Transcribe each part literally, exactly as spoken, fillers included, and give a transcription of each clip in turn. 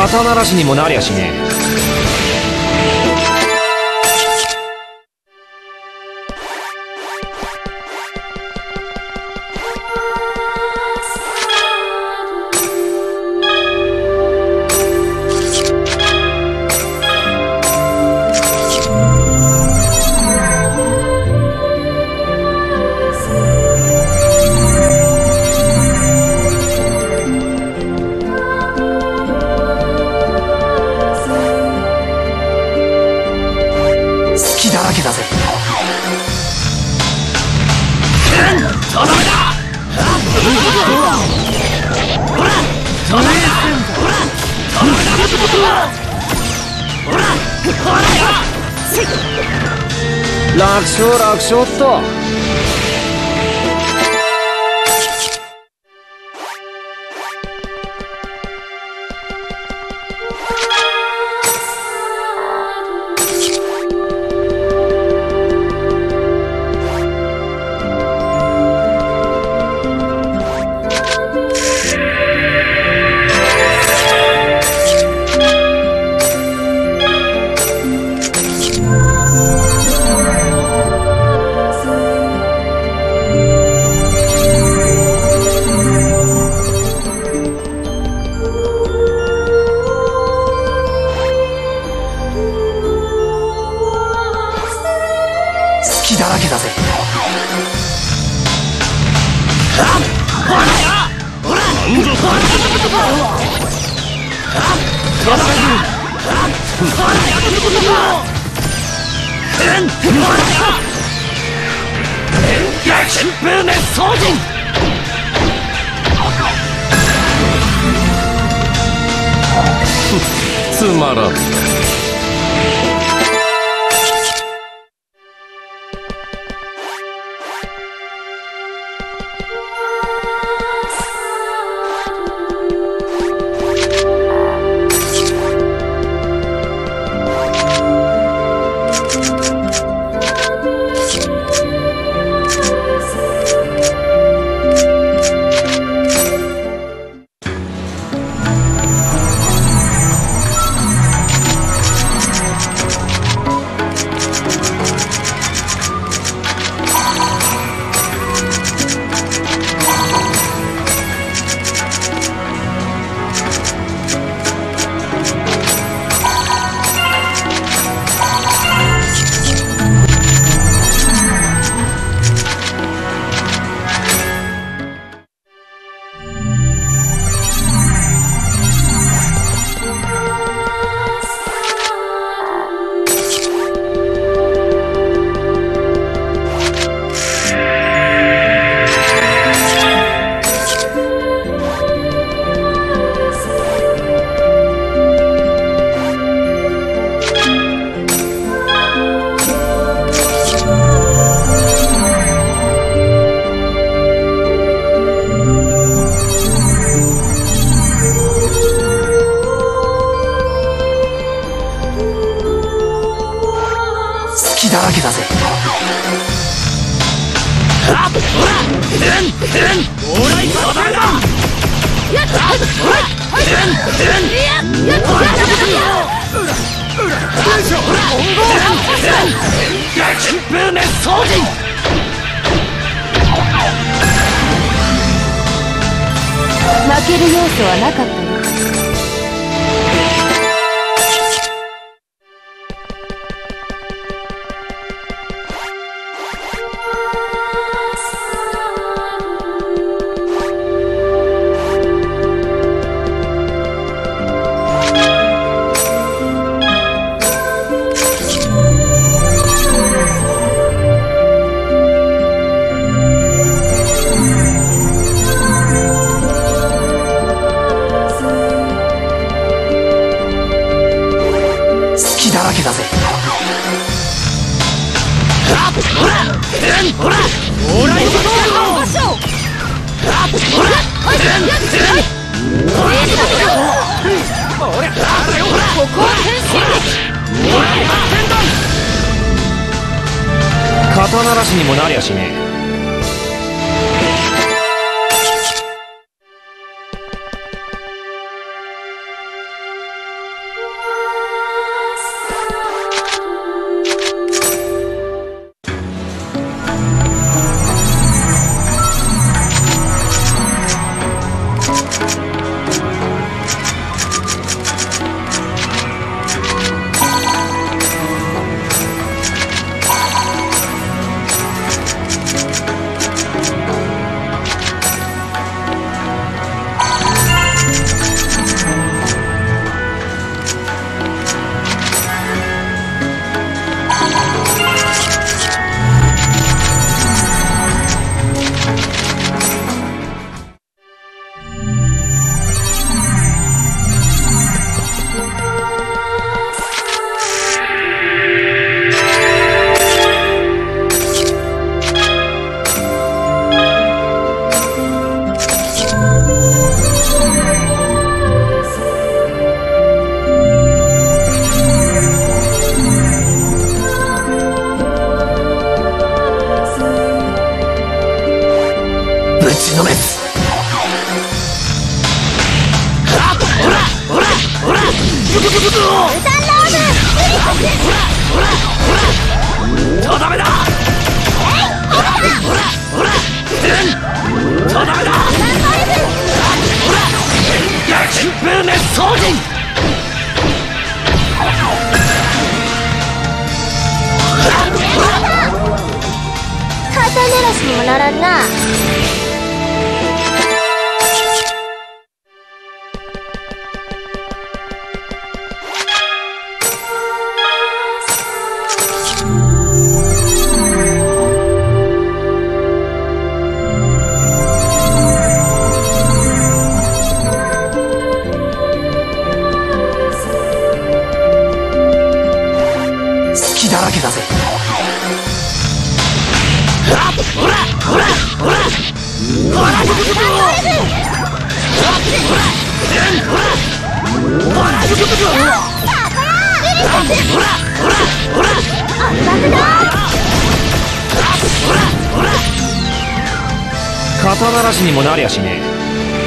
肩慣らしにもなりゃしねえ。楽勝楽勝っと。 だらけだぜ。 つまらん。 だらけだぜ。 負ける要素はなかったよ。 だらけだぜ。 肩慣らしにもなりゃしねえ。 とダメだ。とダメだ。旋風熱操陣。 肩慣らしにもならんな。 隙だらけだぜ。ほらほらほらほらほらほら肩慣らしにもなりゃしねえ。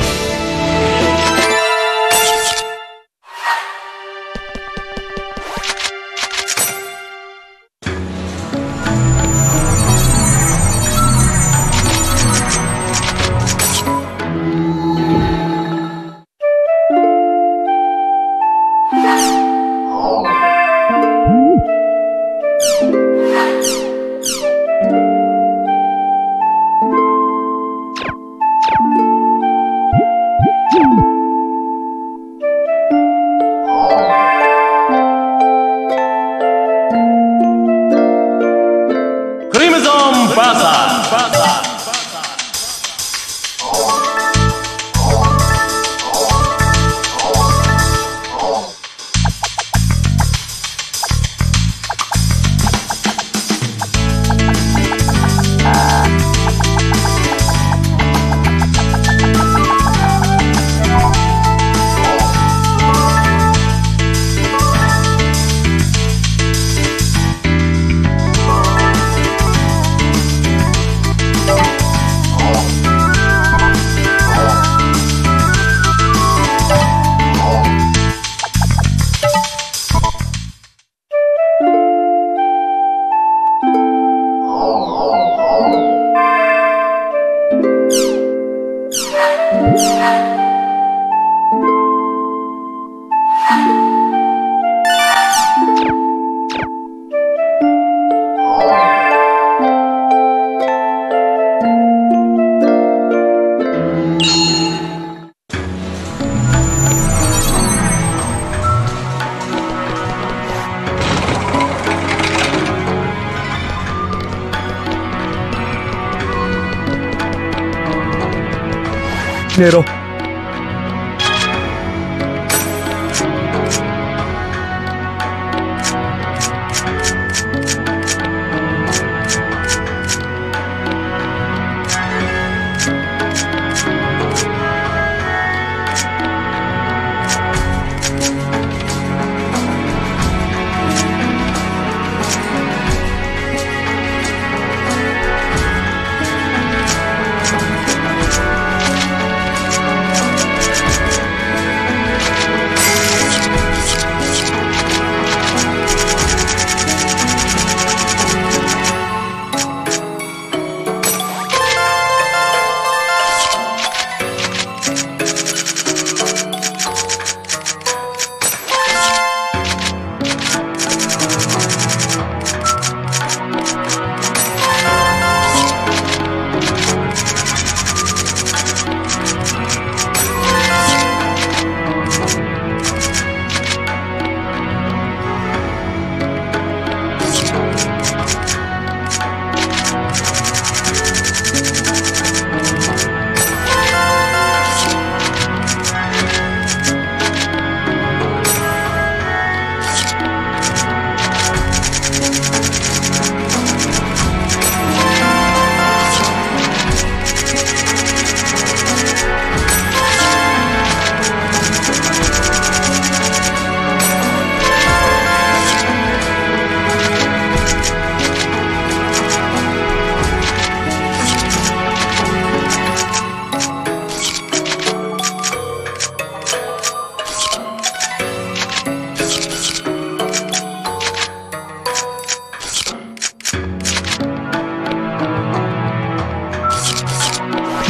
寝ろ。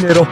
寝ろ。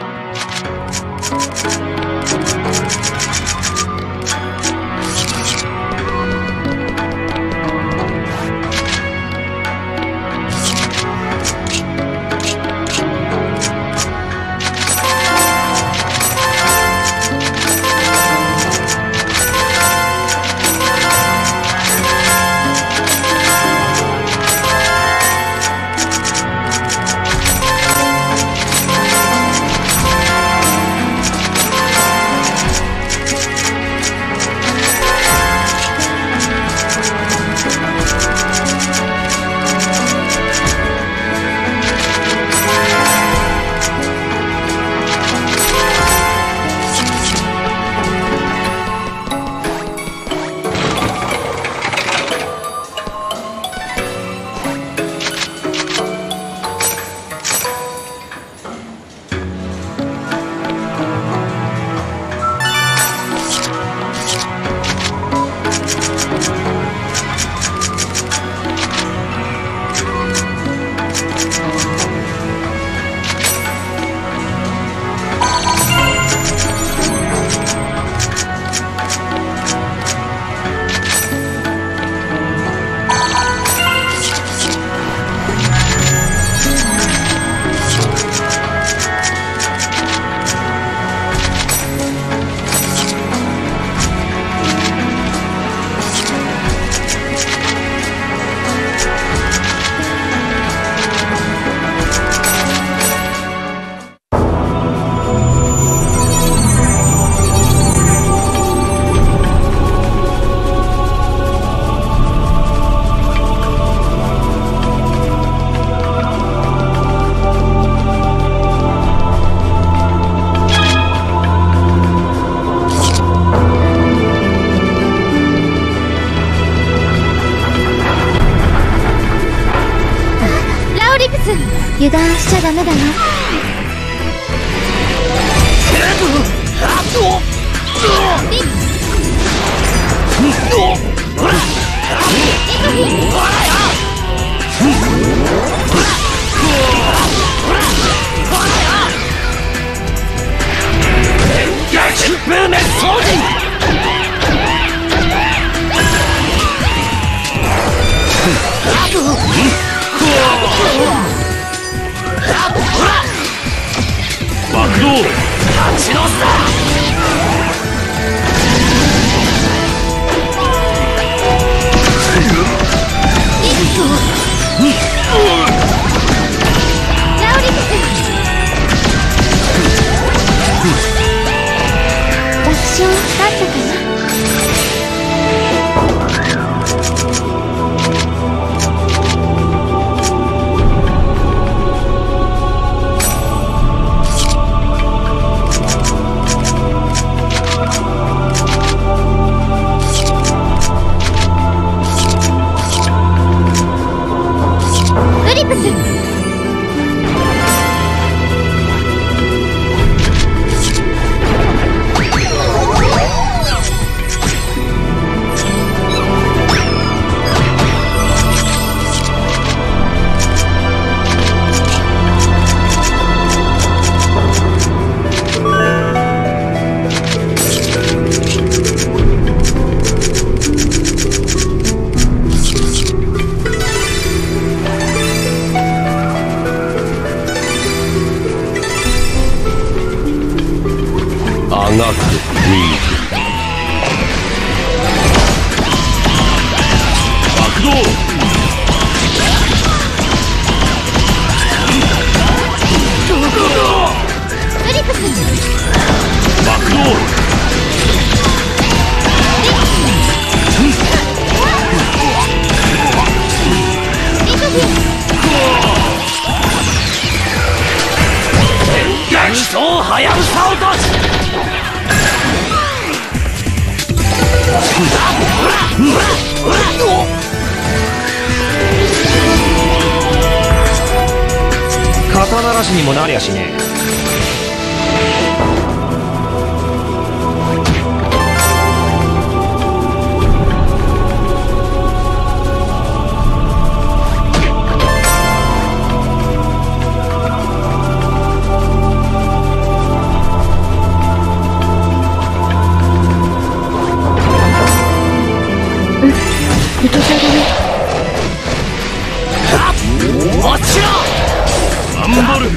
油断しちゃダメだよ。 爆動立ち直すだ。 ラオリクス楽勝だったかな。 あがくに爆動ウリクス爆動リクフィ激走はやぶさ落とし肩慣らしにもなりゃしねえ。 勝だね。 落ちろ頑張る。うんうん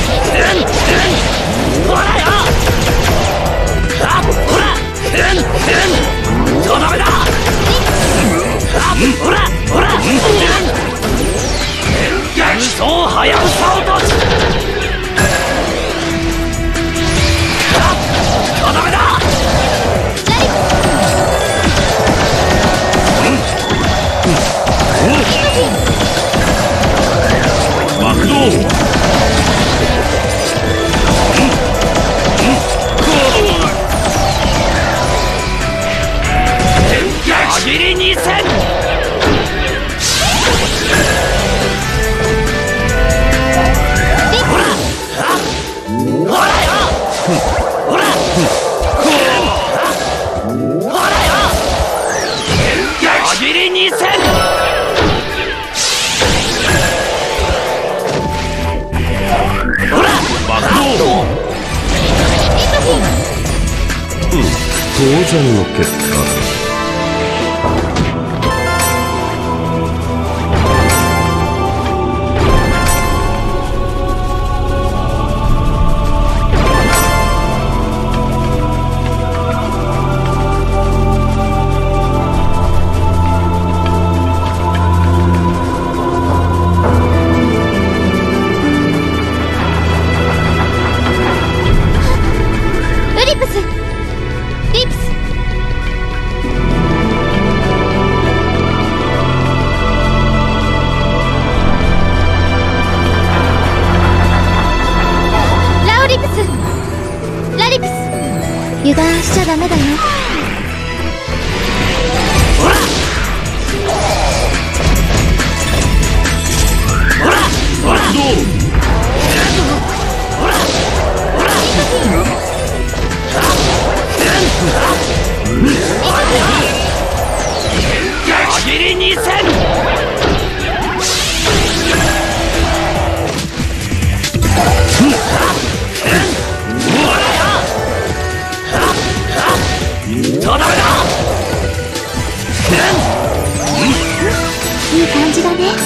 ほらよあほらうんうんとどめだあほらほらうん幻想はやぶさ落としとどめだ爆動ギリにせんほらほらよほらほらよギリにせんほら爆動うん当然の結果。 油断しちゃダメだよ。 ほらほらほらどうほらほらギリにせんとどめだいい感じだね。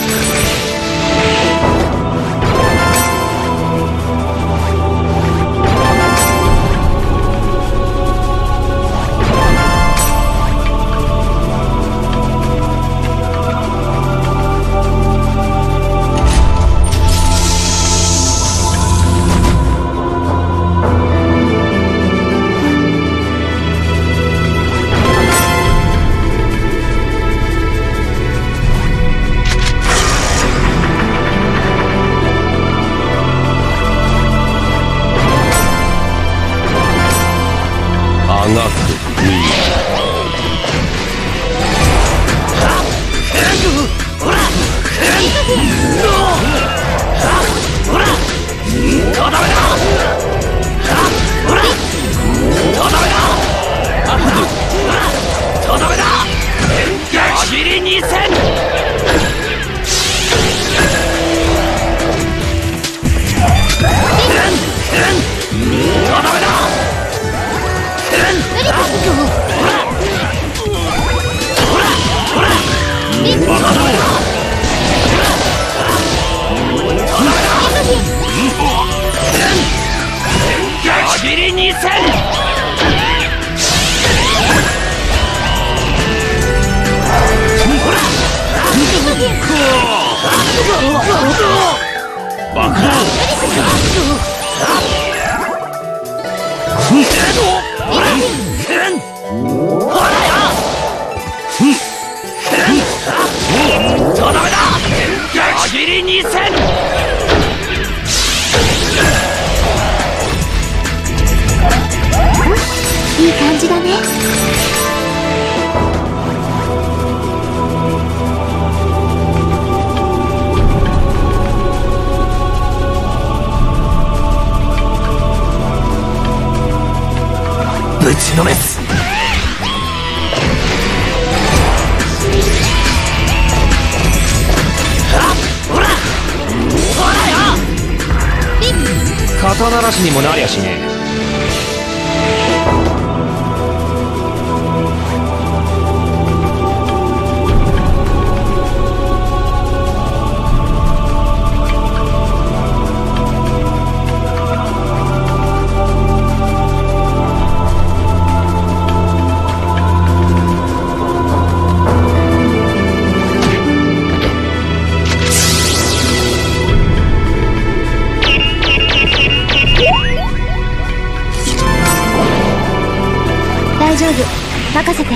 ギリにせん爆弾ほらよとどめだギリにせんいい感じだね。 ぶちのめすほらほらよ刀なしにもなりゃしねえ。 丈夫、任せて。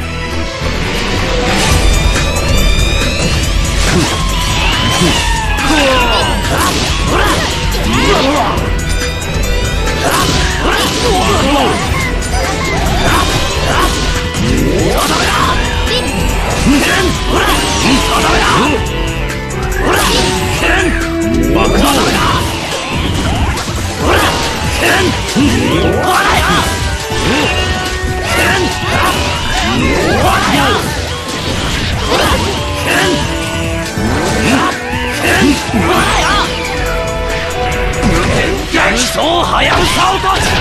そうはやぶさ落とし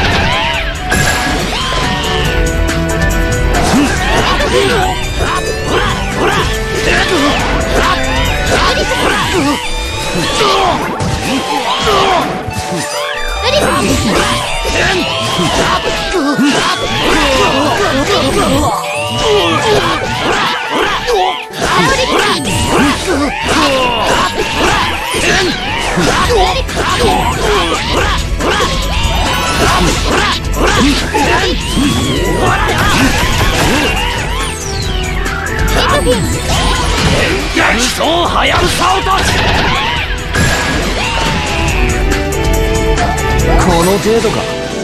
そうはやぶさ落としこの程度か。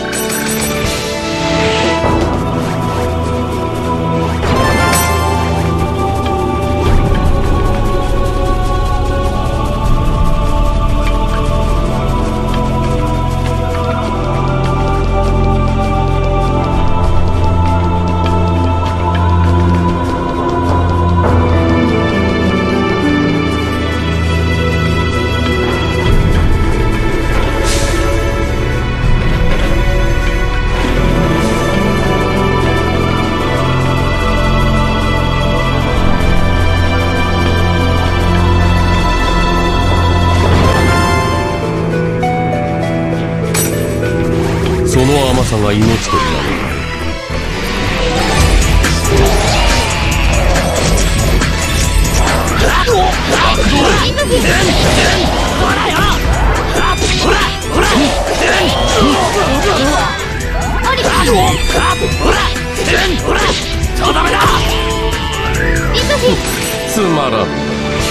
その甘さが命取りなのだ。つまらん。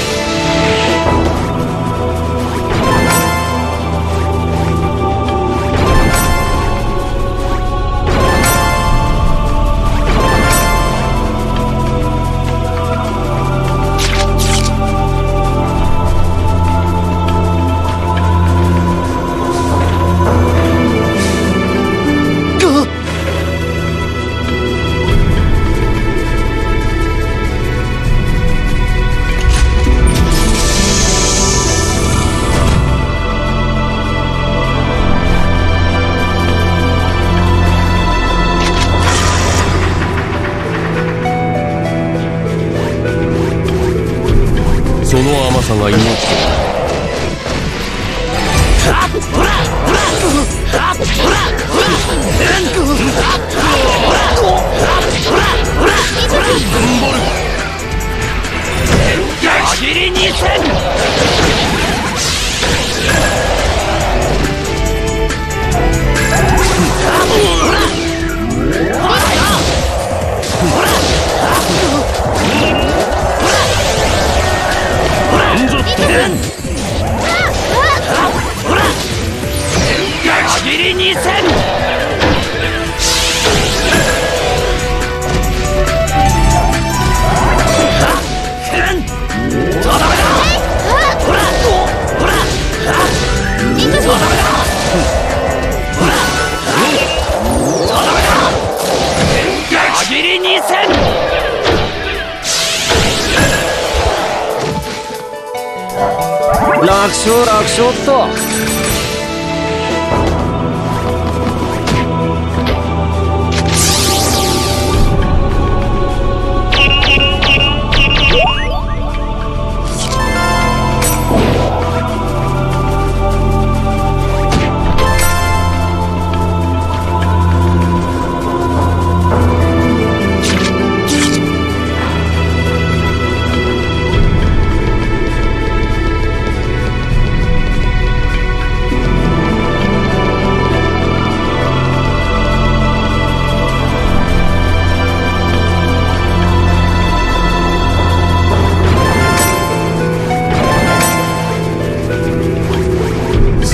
その甘さが命取りだ。 限りにせん限りにせん限りにせん楽勝楽勝っと。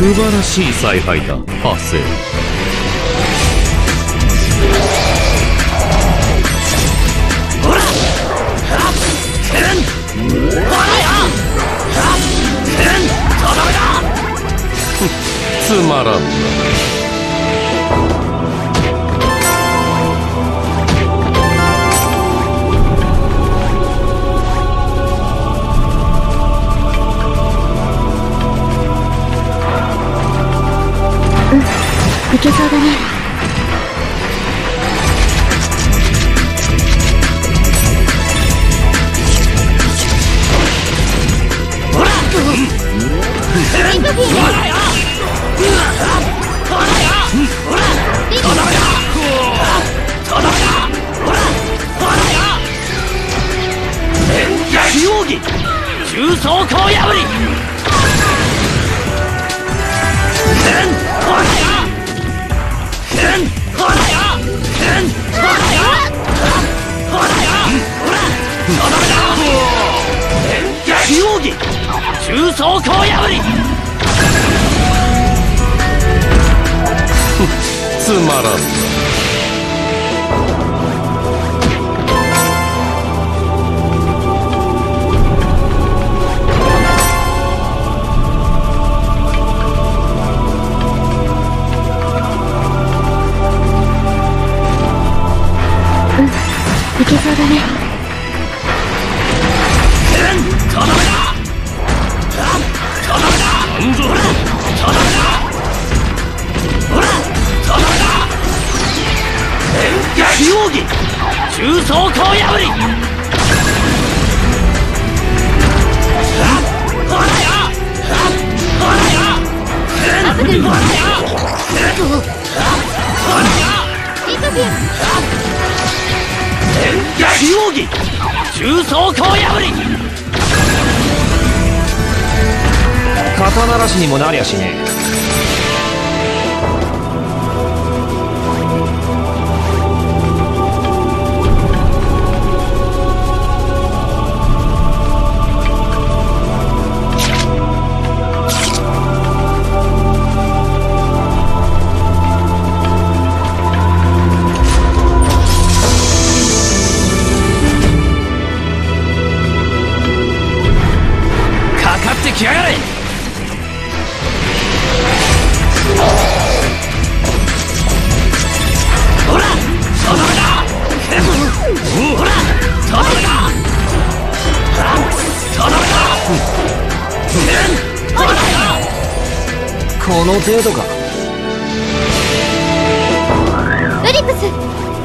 素晴らしい采配だ、ハセ。 ほら、はっ、くん、ほらよ、はっ、くん、とどめだ。 つまらんな。 いけそうだね。 ほら、ほらよ、ほらよ、ほら、とどめだ、とどめだ、ほら、ほらよ。非奥義重装甲破り。ほらよ、ほらよ、ほらよ、ほらよ、ほら、とどめだ。非奥義重装甲破り。 つまらんな。 いけそうだね。 とどめだ、とどめだ、なんぞとどめだ、ほら、とどめだ。非奥義重装甲破り。ほらよ、ほらよ、ほらよ、ほらよ、 リトビア。 非奥義重装甲破り。 肩慣らしにもなりゃしねえ。 来やがれ。ほら、とどめだ。ほら、とどめだ。とどめだ。ほらよ。 この程度か。 ウリプス。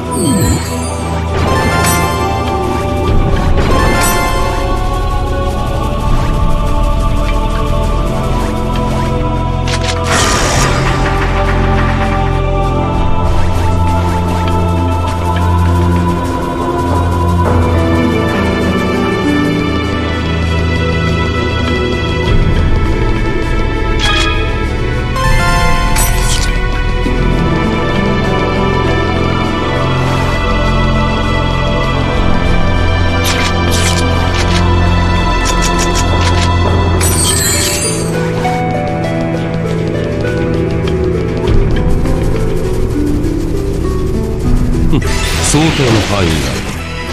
想定の範囲内。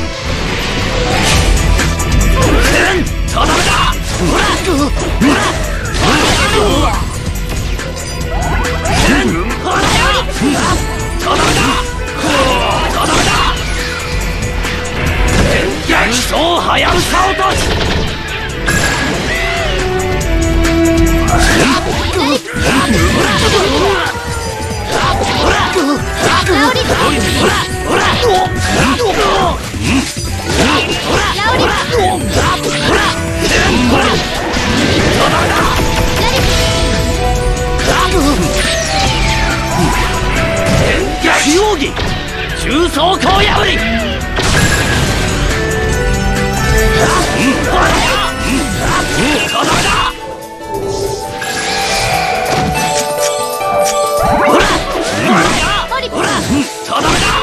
とどめだ。ほら、ほら、ほらよ。とどめだ。とどめだ。逆走はやぶさ落とし。非奥義重装甲破り。とどめだ。ほら、ほら、とどめだ。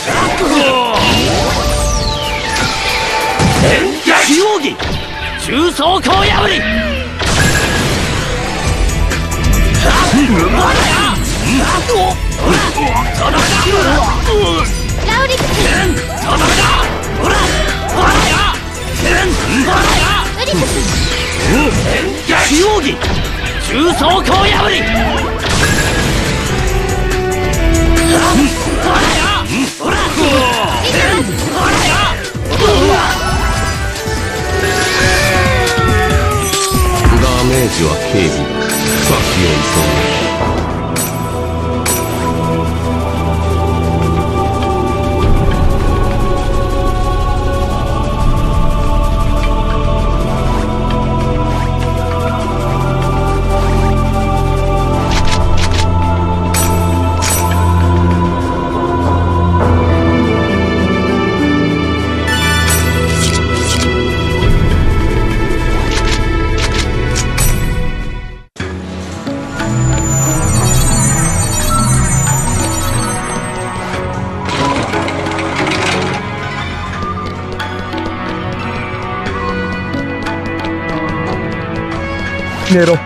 非奥義重装甲破り。 ラウリクスウリクス非容疑重装甲破りダメージは軽微だ。先を急げ。 寝ろ。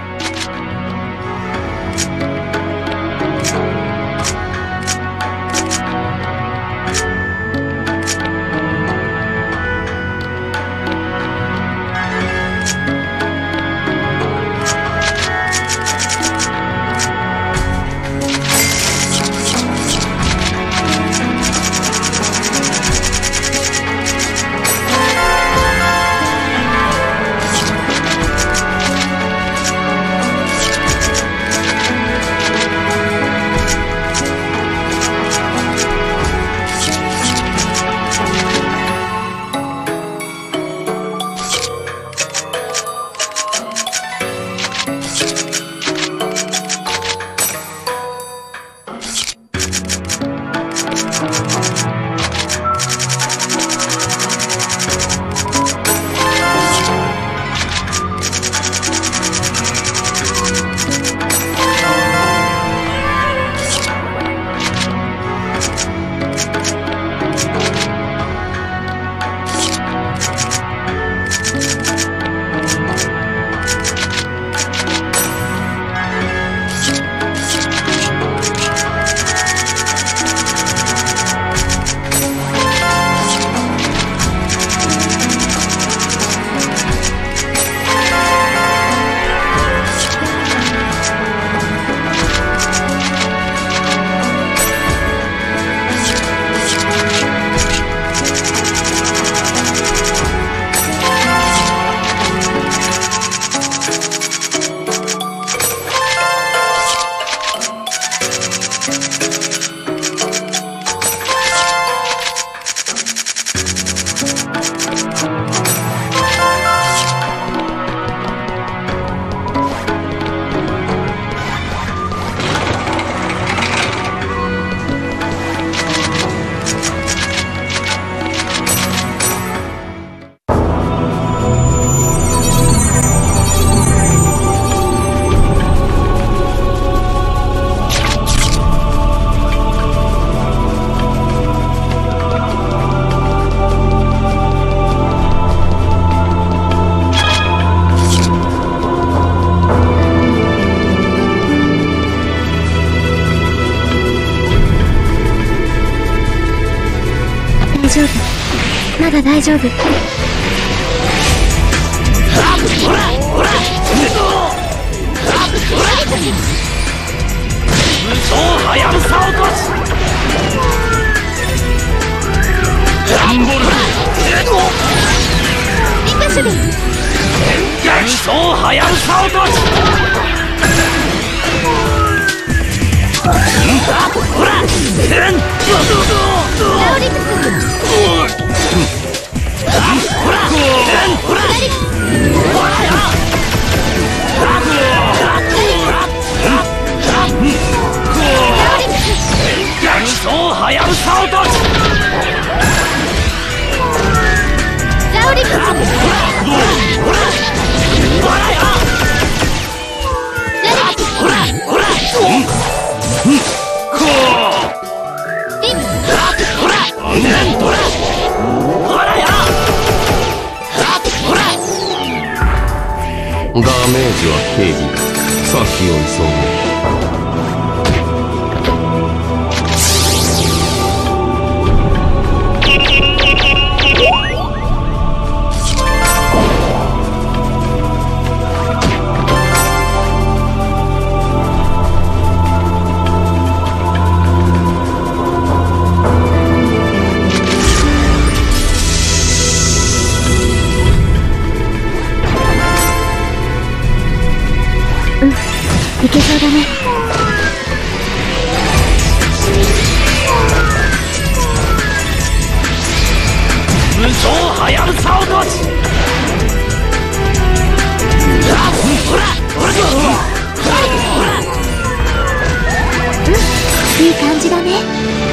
大丈夫。まだ大丈夫。 武装はやぶさ落としランボルリカシュビ武装はやぶさ落としほらラウリクスほらほら武装はやぶさ落としラウリクスほらほらよほらほらこうリンほらほらほらよほらダメージは軽微だ。先を急げ。 やぶさ落とし。ほらほらいい感じだね。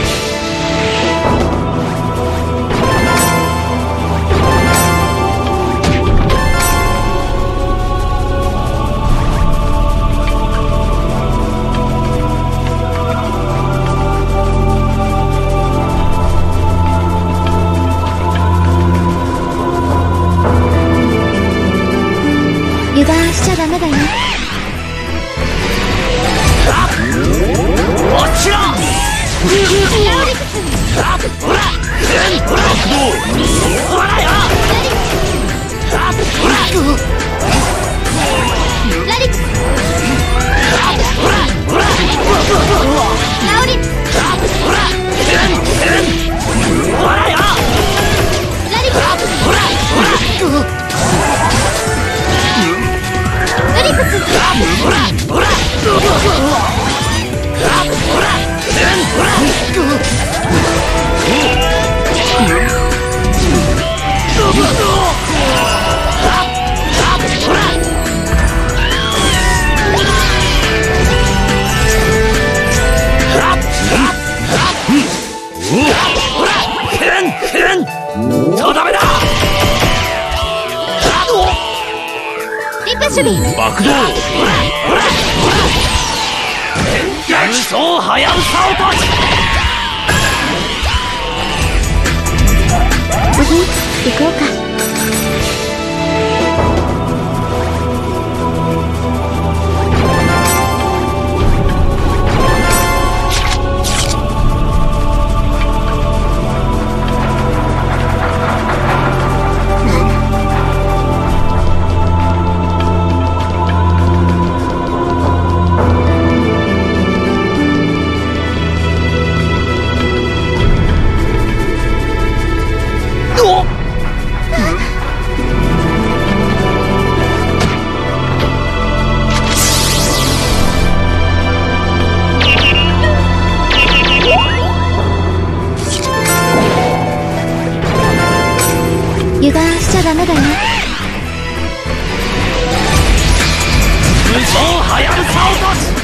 油断しちゃダメだよ。 落ちろ。ほらほらほらよ。ほらラリックス。 ほらほらラオリックス。 ほらほらよ。 ラリックス。 ほらほらラリックス。 ほらほらとどめだ。 リップ守備。 爆動。逆走はやぶさ落とし。 次行こうか。油断しちゃダメだよ。 武装はやぶさ落とし。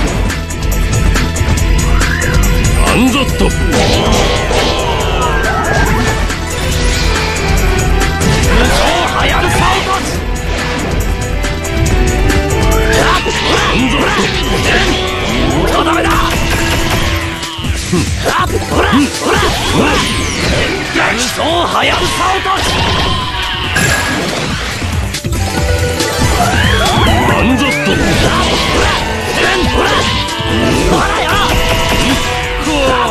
アンザット。 武装はやぶさ落とし。とどめだ。ほらほら逆走はやぶさ落とし。 アンザット。 ほらほらよ。ほら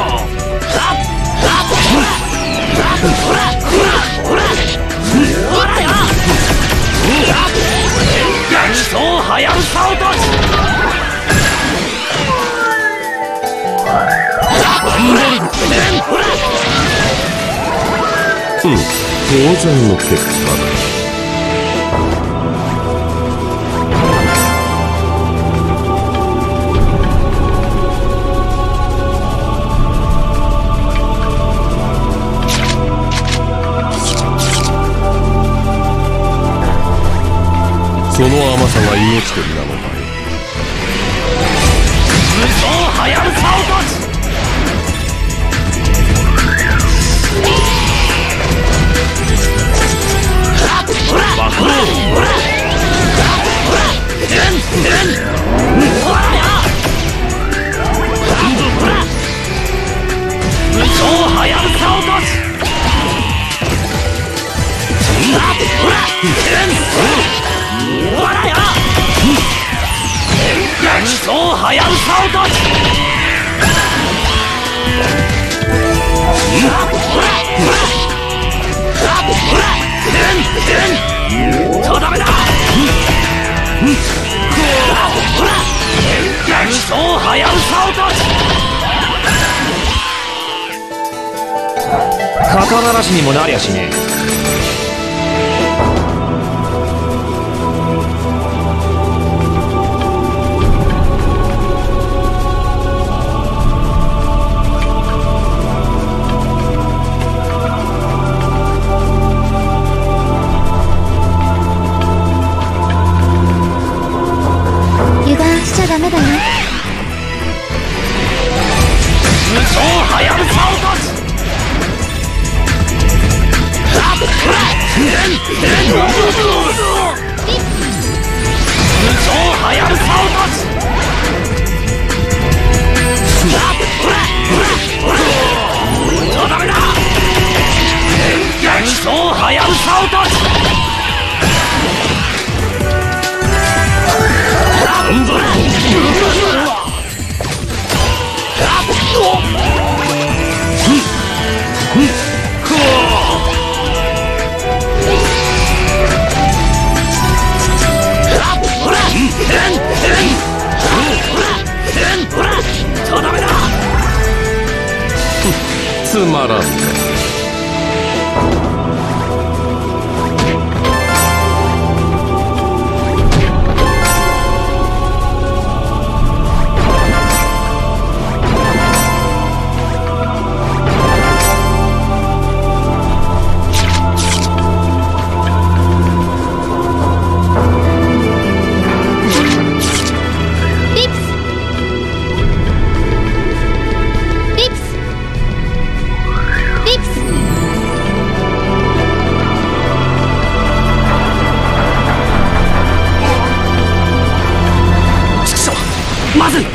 ほらほらよ。逆走はやぶさ落とし。ほらうん、当然の結果だ。その甘さが命取りなのだよ。 武装はやぶさ落とし。ほらほらほらほらほらよ。ほら武装はやぶさ落とし。ほらほらよ。逆走はやぶさ落とし。ほらほらほらとどめだ。ほら逆走はやぶさ落とし。 肩慣らしにもなりゃしねえ。 はやぶさを待つ。とダメだ。幻想はやぶさを立つ。なんだつまらんか。 まずい。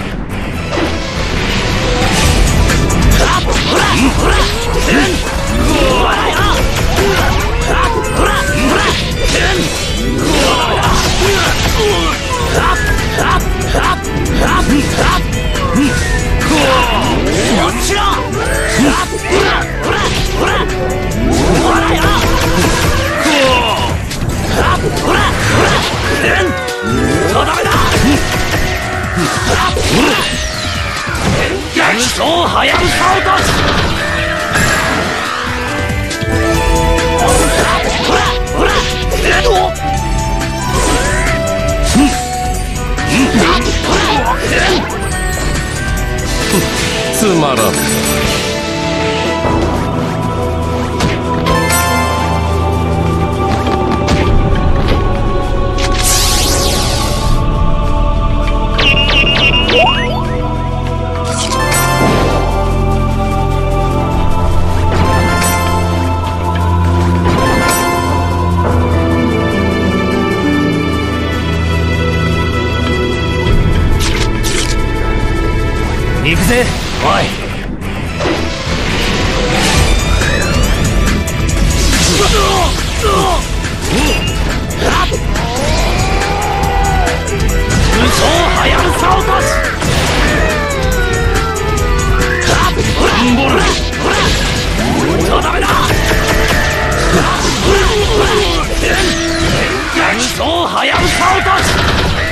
幻想はやぶさを出す。ほらほらえっとつまらん。 行くぜ、おい。無双はやぶさを立つ。ボルとダメだ。幻想はやぶさを立つ。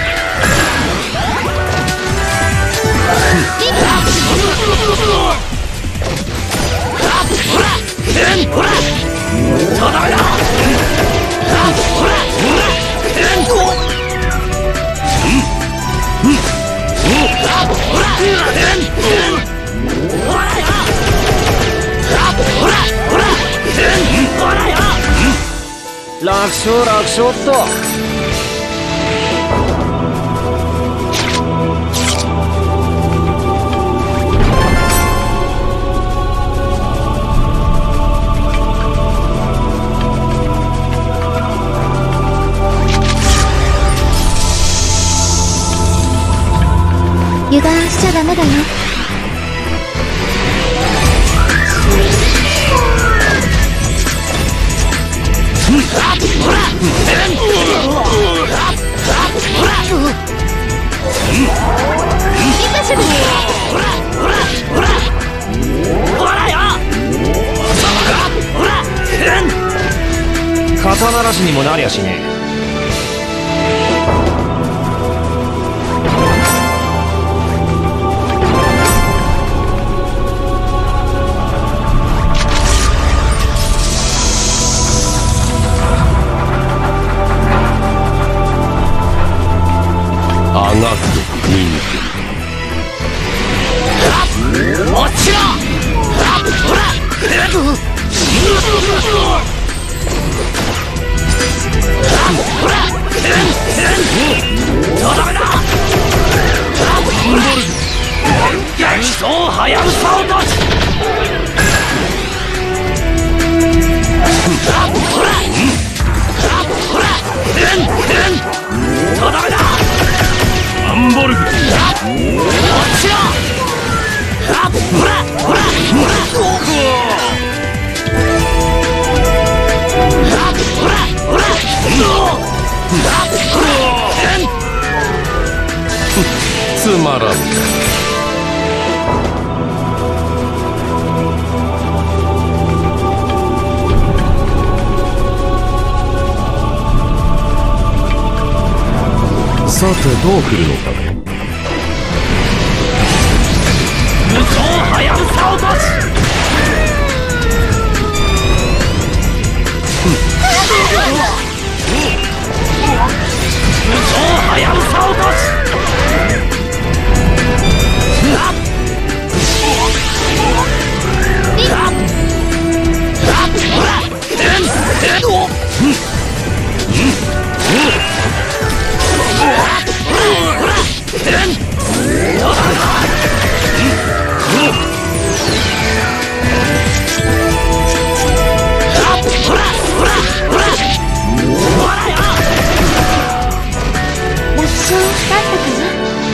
楽勝楽勝っと。 油断しちゃダメだよ。 肩慣らしにもなりゃしねえ。 あがく忍落ちろ。ほらダメだ。幻想はやぶさを出す。ほらさてどう来るのかね。 無双はやぶさ落とし。無双はやぶさ落とし。 楽勝だったかな。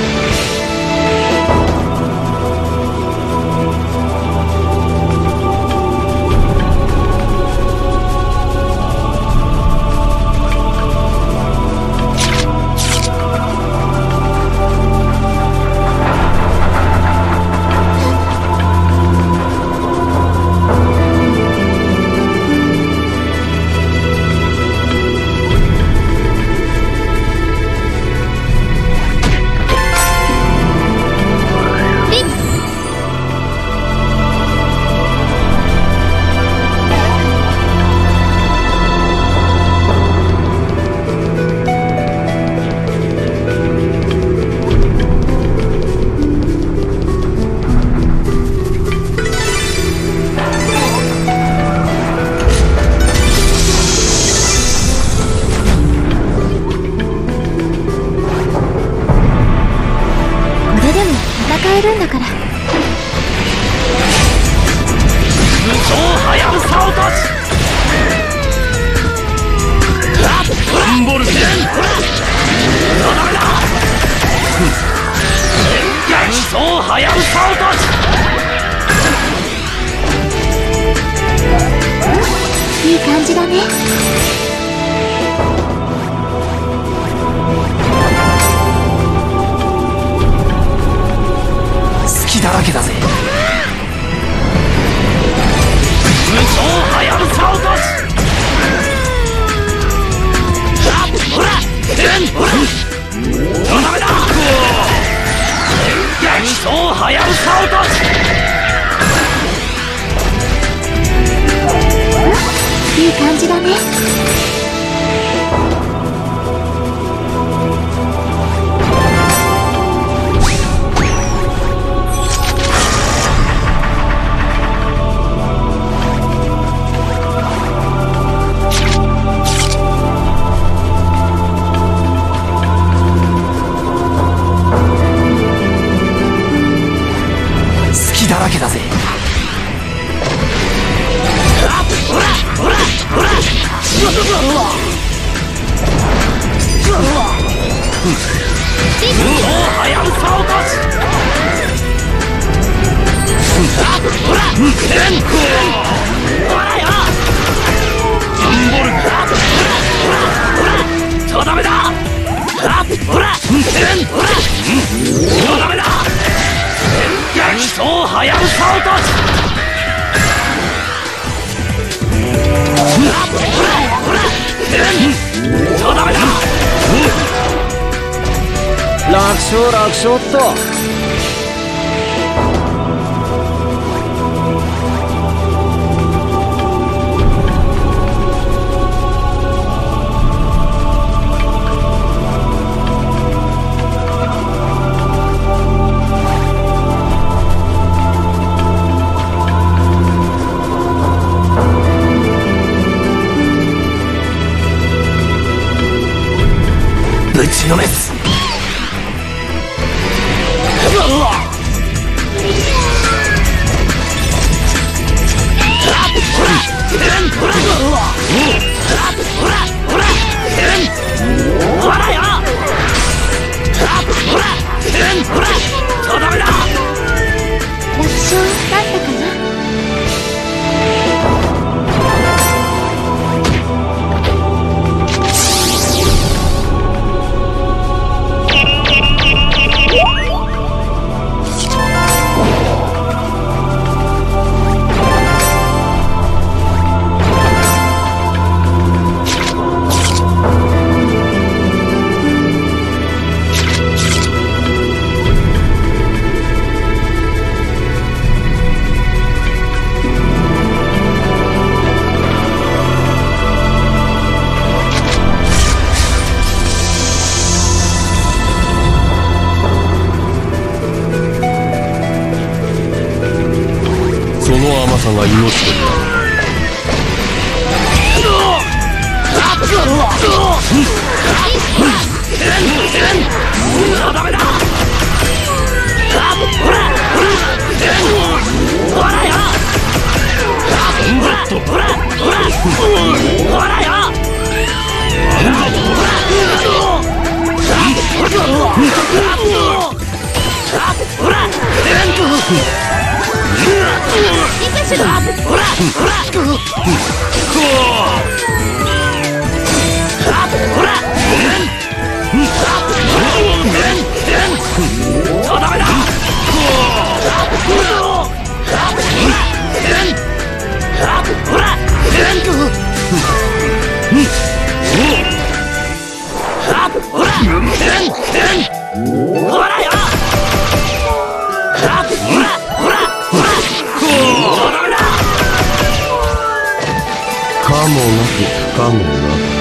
戦えるんだから。 無双はやぶさ落とし。アンボルゲン。ダメだ。無双はやぶさ落とし。いい感じだね。 だらけだぜ。無双はやぶさ落とし。ほらダメだ。無双はやぶさ落とし。 いい感じだね。 だらけだぜ。ほらほらほら。はやぶさ落とし。ほらほらよ。アンボルほらほらとどめだ。ほらほらとどめだ。無双はやぶさ落とし。とどめだ。 楽勝楽勝っと。 ぶちのめす。 楽勝だったかな。 はダメだ。あほらほらほらよ。ほらほらほらほらよ。ほらリカシュだ。 ほらほらほらダメだ。ほらほらほらよ。ほらほらほらダメだ。 可もなく不可もなく。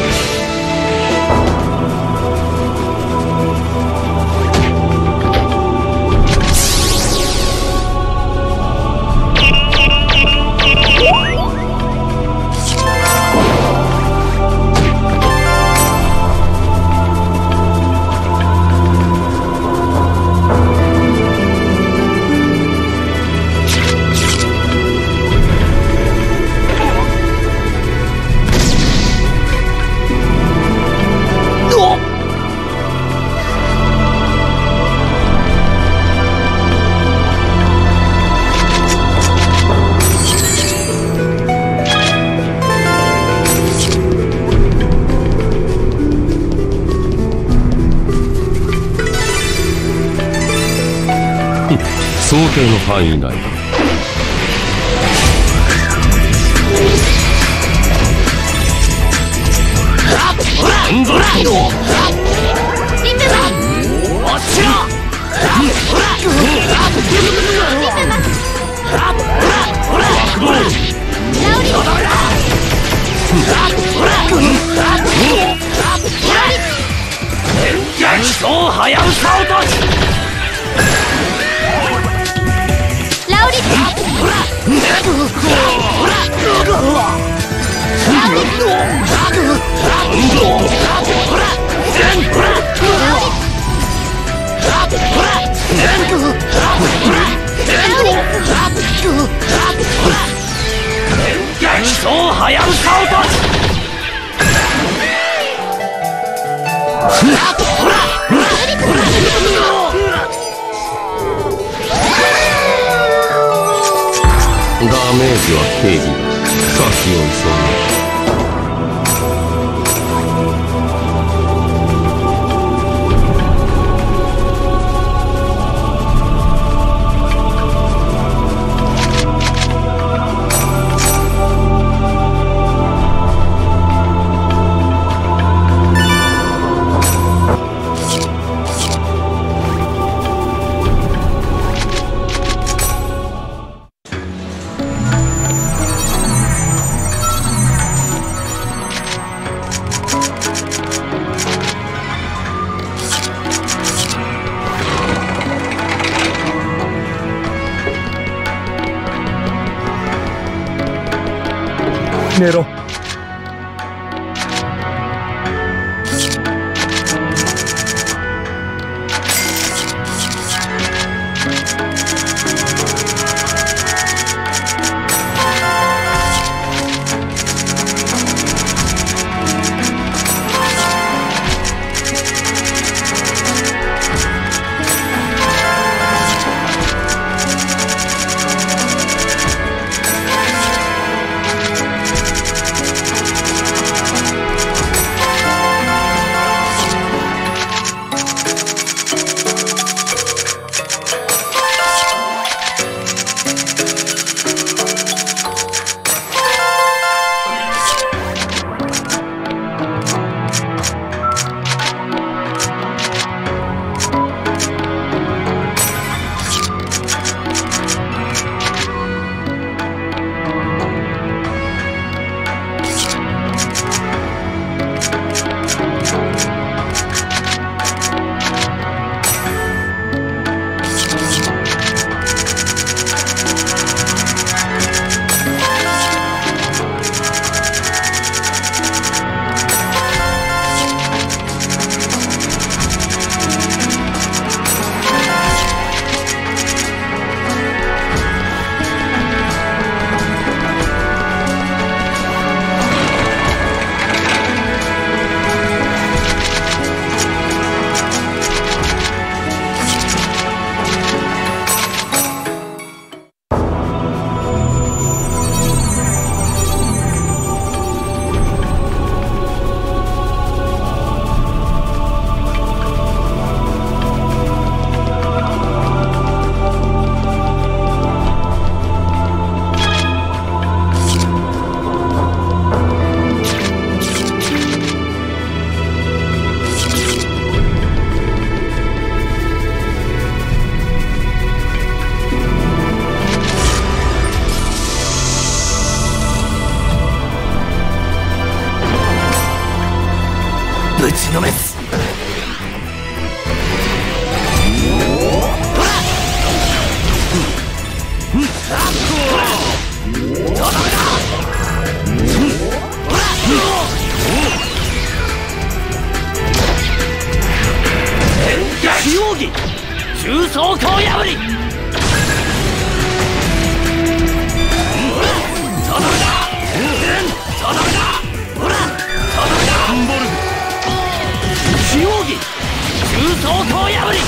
想定の範囲内だ。 ほらほらリンペマ落ちろ。ほらリンペマほらほらラウリダメだ。ほらほら逆走はやぶさ落とし。 ラウリほらほら逆走はやぶさ落とし。ほらダメージは軽微だ。先を急ぐ。 寝ろ。 のめす。非奥義重装甲破り。とどめだ。とどめだ。ほらとどめだ。ハンボルグ非奥義重装甲破り。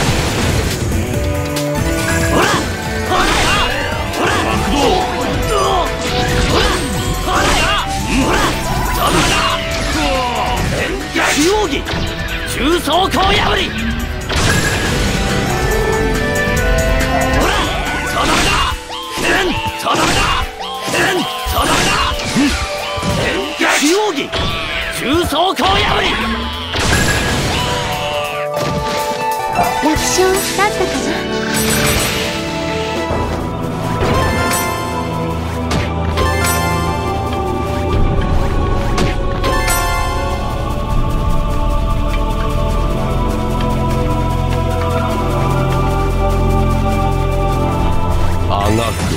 ほらほらよ。ほら爆動。ほらほらよ。ほらとどめだ。非奥義重装甲破り。とどめだ。とどめだ。非奥義重装甲破り。 楽勝だったかな。 あがく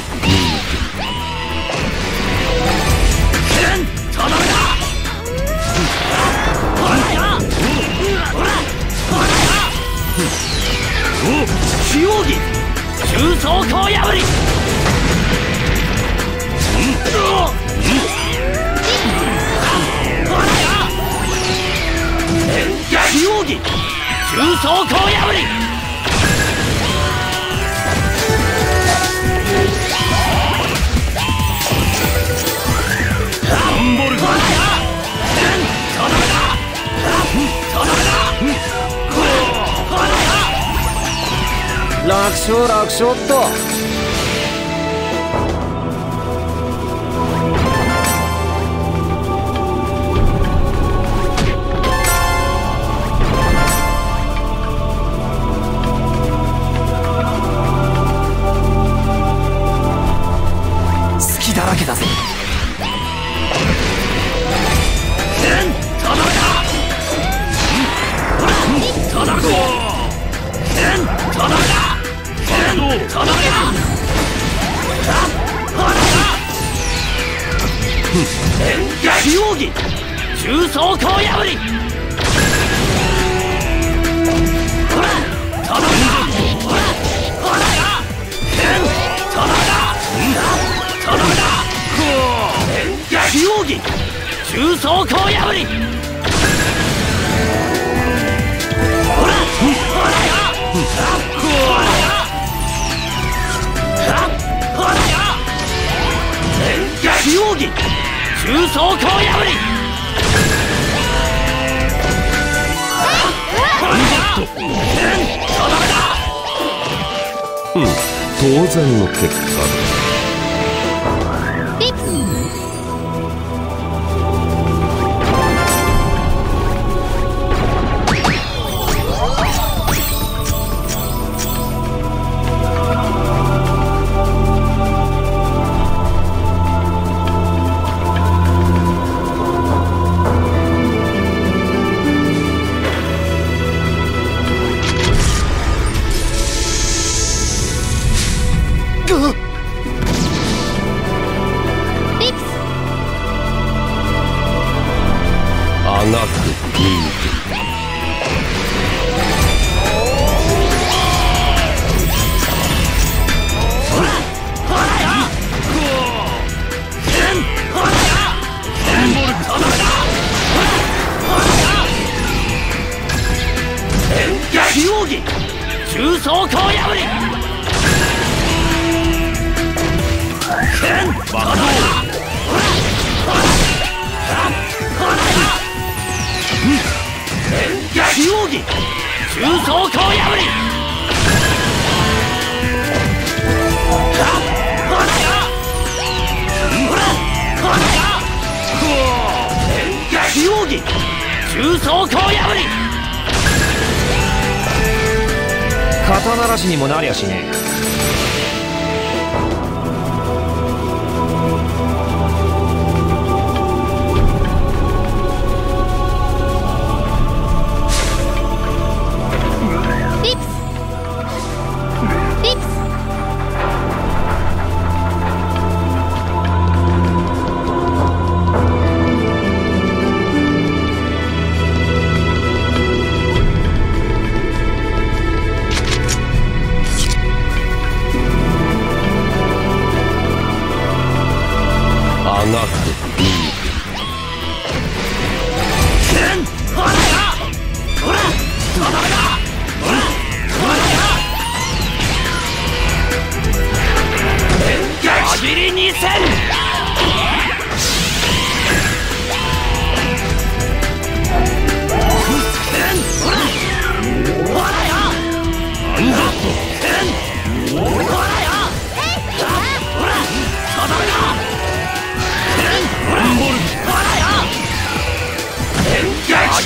非奥義重装甲破り。非奥義重装甲破り。ハンボルグとどめだ。とどめだ。 楽勝楽勝っと。隙だらけだぜ。とどめだ。とどめだ。とどめだ。とどめだ。非奥義重装甲破り。ほらとどめだ。ほらほらよ。とどめだ。とどめだ。非奥義重装甲破り。ほらほらよ。ほらよ。ほらよ。非奥義重装甲破り。ほらよ。とどめだ。 うん当然の結果だ。あがく忍ほらほらよ。ほらよ。とどめだ。ほらよ。非奥義重装甲破り。とどめだ。ほらほらほらよ。非奥義重装甲破り。ほらよ。ほらほらよ。非奥義重装甲破り。 肩慣らしにもなりゃしねえ。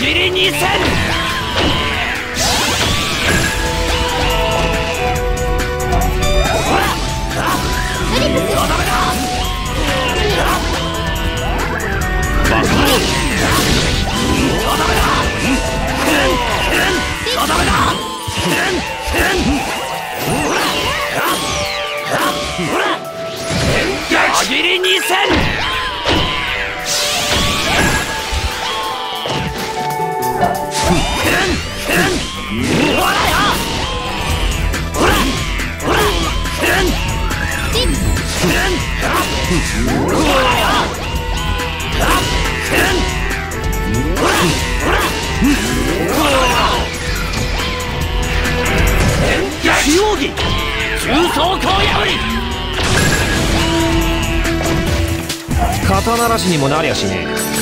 尻二戦。限りにせん。重機重装甲破り。 肩慣らしにもなりゃしねえ。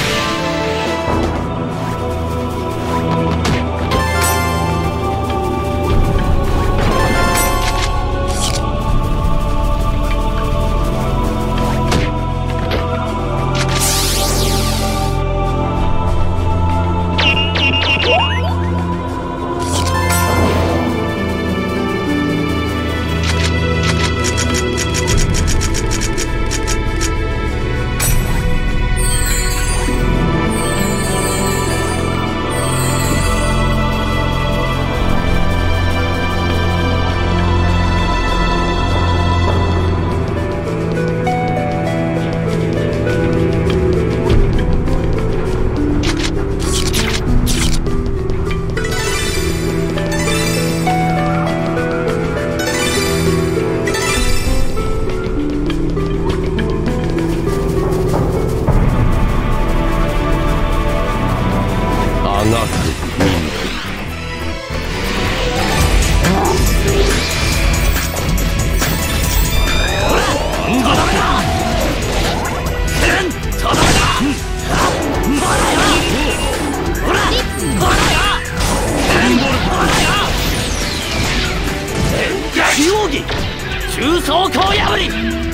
重装甲破り。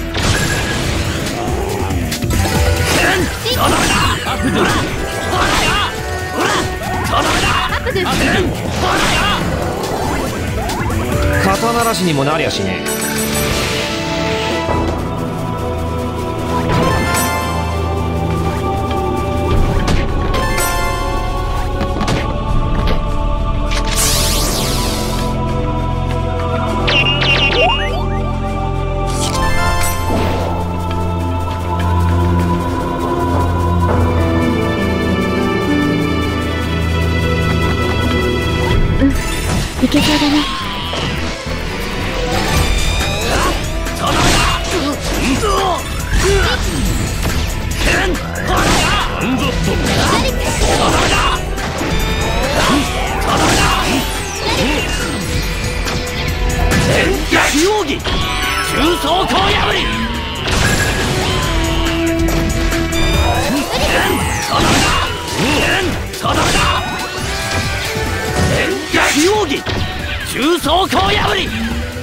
肩慣らしにもなりゃしねえ。 いけそうだね。 重機重装甲破り。重機重装甲破り。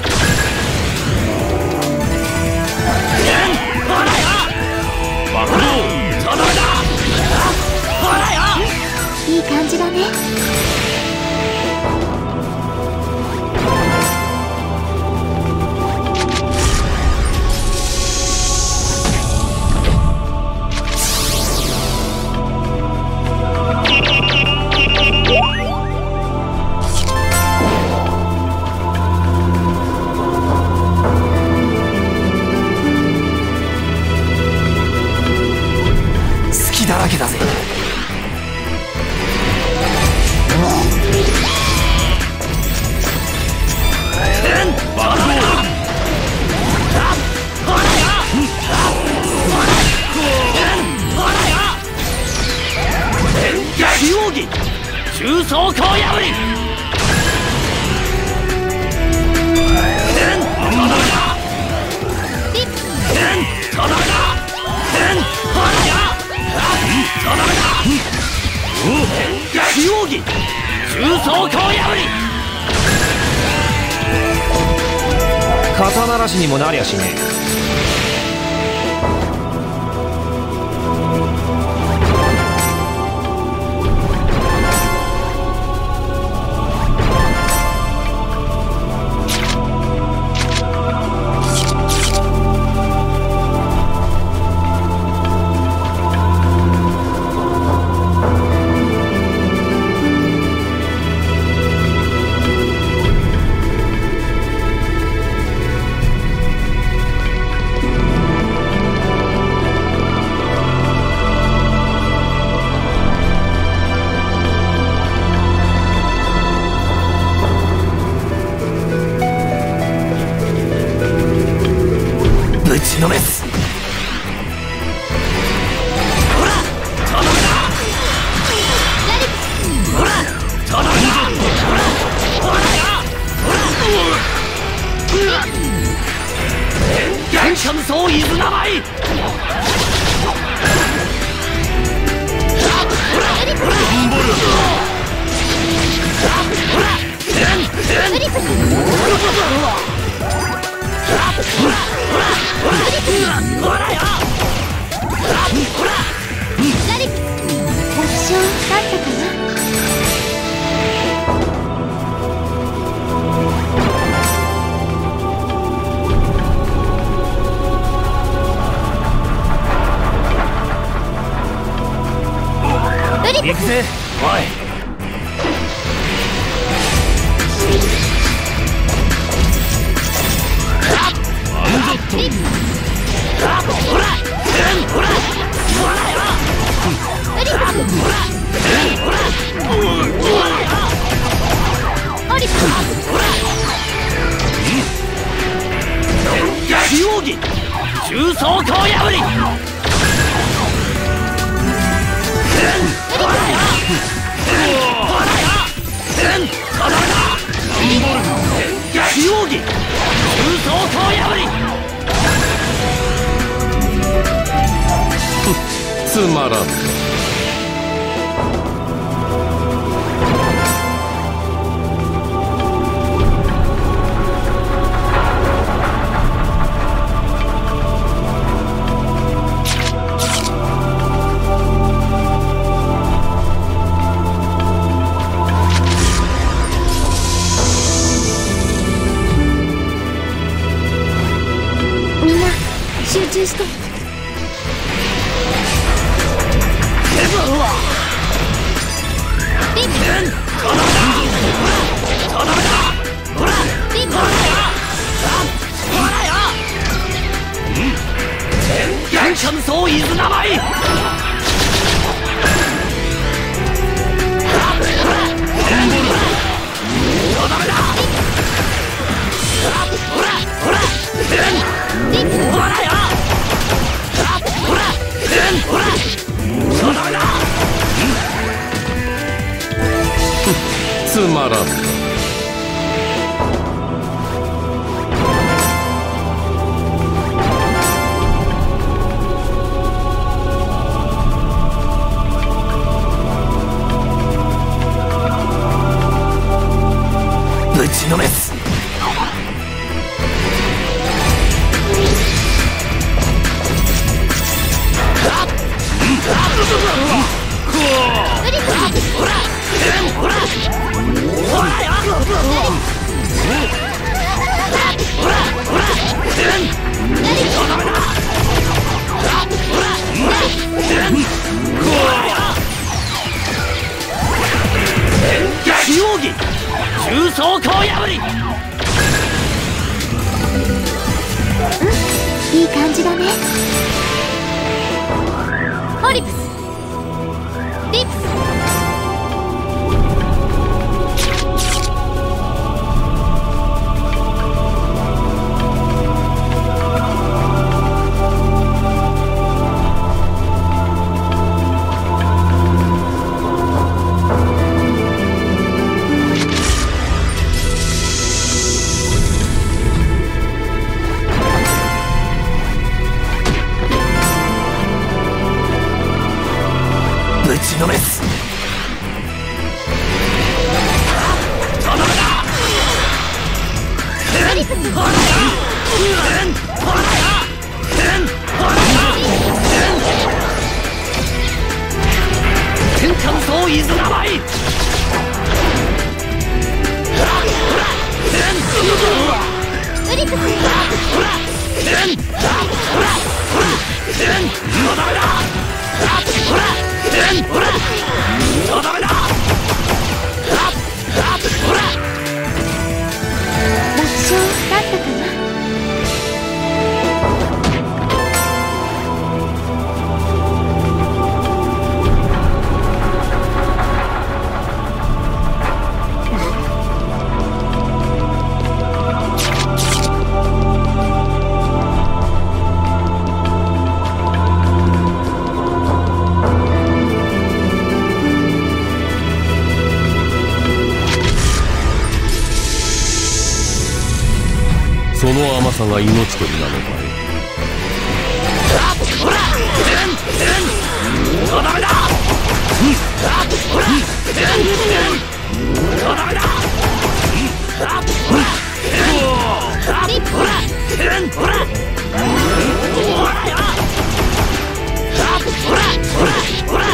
いい感じだね。 隙だらけだぜ。 重機重装甲破り。重機重装甲破り。 肩慣らしにもなりゃしねえ。 行くぜおい。ほらほらほらよ。 オリプスほらほらよ。 オリプス死奥義重装甲破り。ほらよほらよ。ただだ死奥義重装甲破り。 つまらん。 みんな集中して。 感想伊豆名前。ダメだ。ほらほらほらよ。ほらほらダメだ。 つまらん。 ぶちのめす。ほらほらほらよ。ほらほらダメだ。ほら死奥義重装甲破り。 うん、いい感じだね。オリプスリプスぶちのめす。頼むだ。 オリプスほらよほらよほらよ。天感想伊豆名前。ほらオリプスほらほらほらほらダメだ。ほらほらダメだ。ほら楽勝だったかな。 その甘さが命取りなのかい。 ほらダメだ。ほらダメだ。ほらほらほらほらよ。ほらほらほら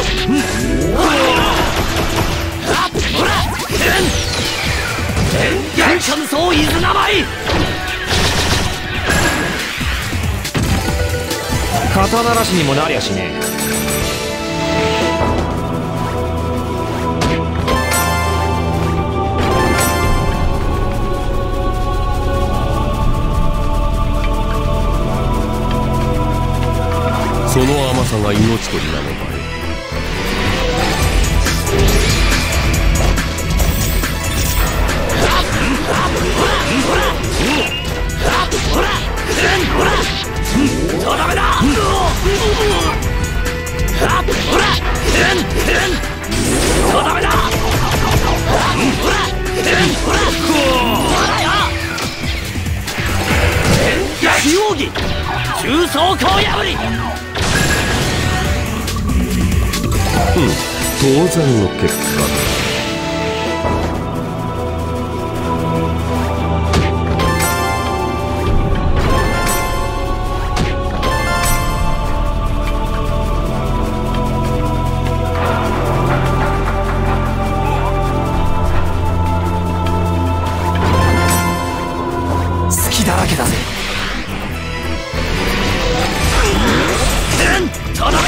ほら天感想伊豆名前。 肩慣らしにもなりゃしねえ。 が命取りなのかい。 ダメだ。ダメだ。競技重装甲破り。 うん、当然の結果だ。 隙だらけだぜ。とどめだ。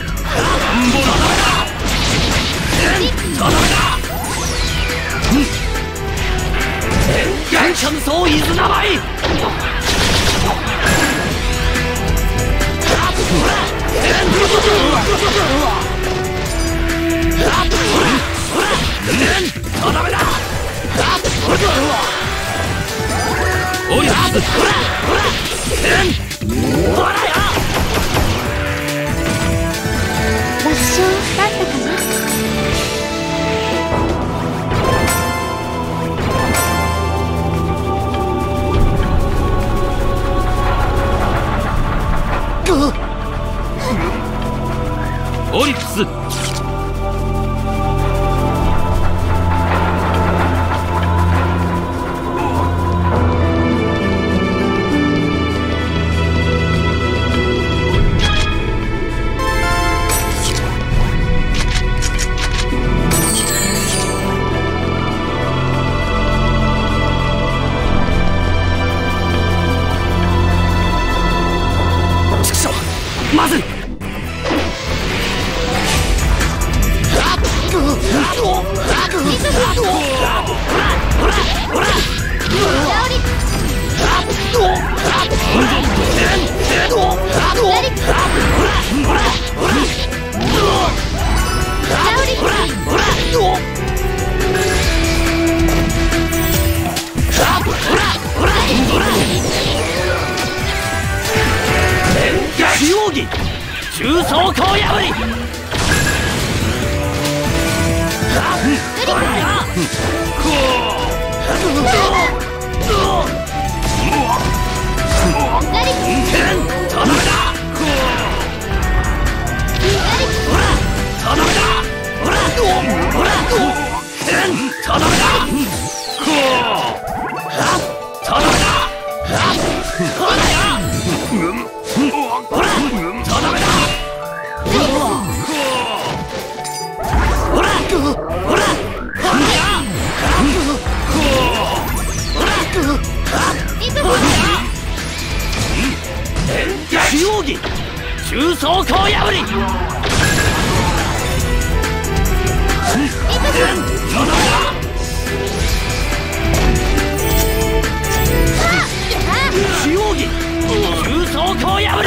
元神走伊豆名前。とどめだ。おいほらほらほらや。 楽勝だったかな。 オリックス。まずい。競技重装甲破り。競技重装甲破り。競技重装甲破り。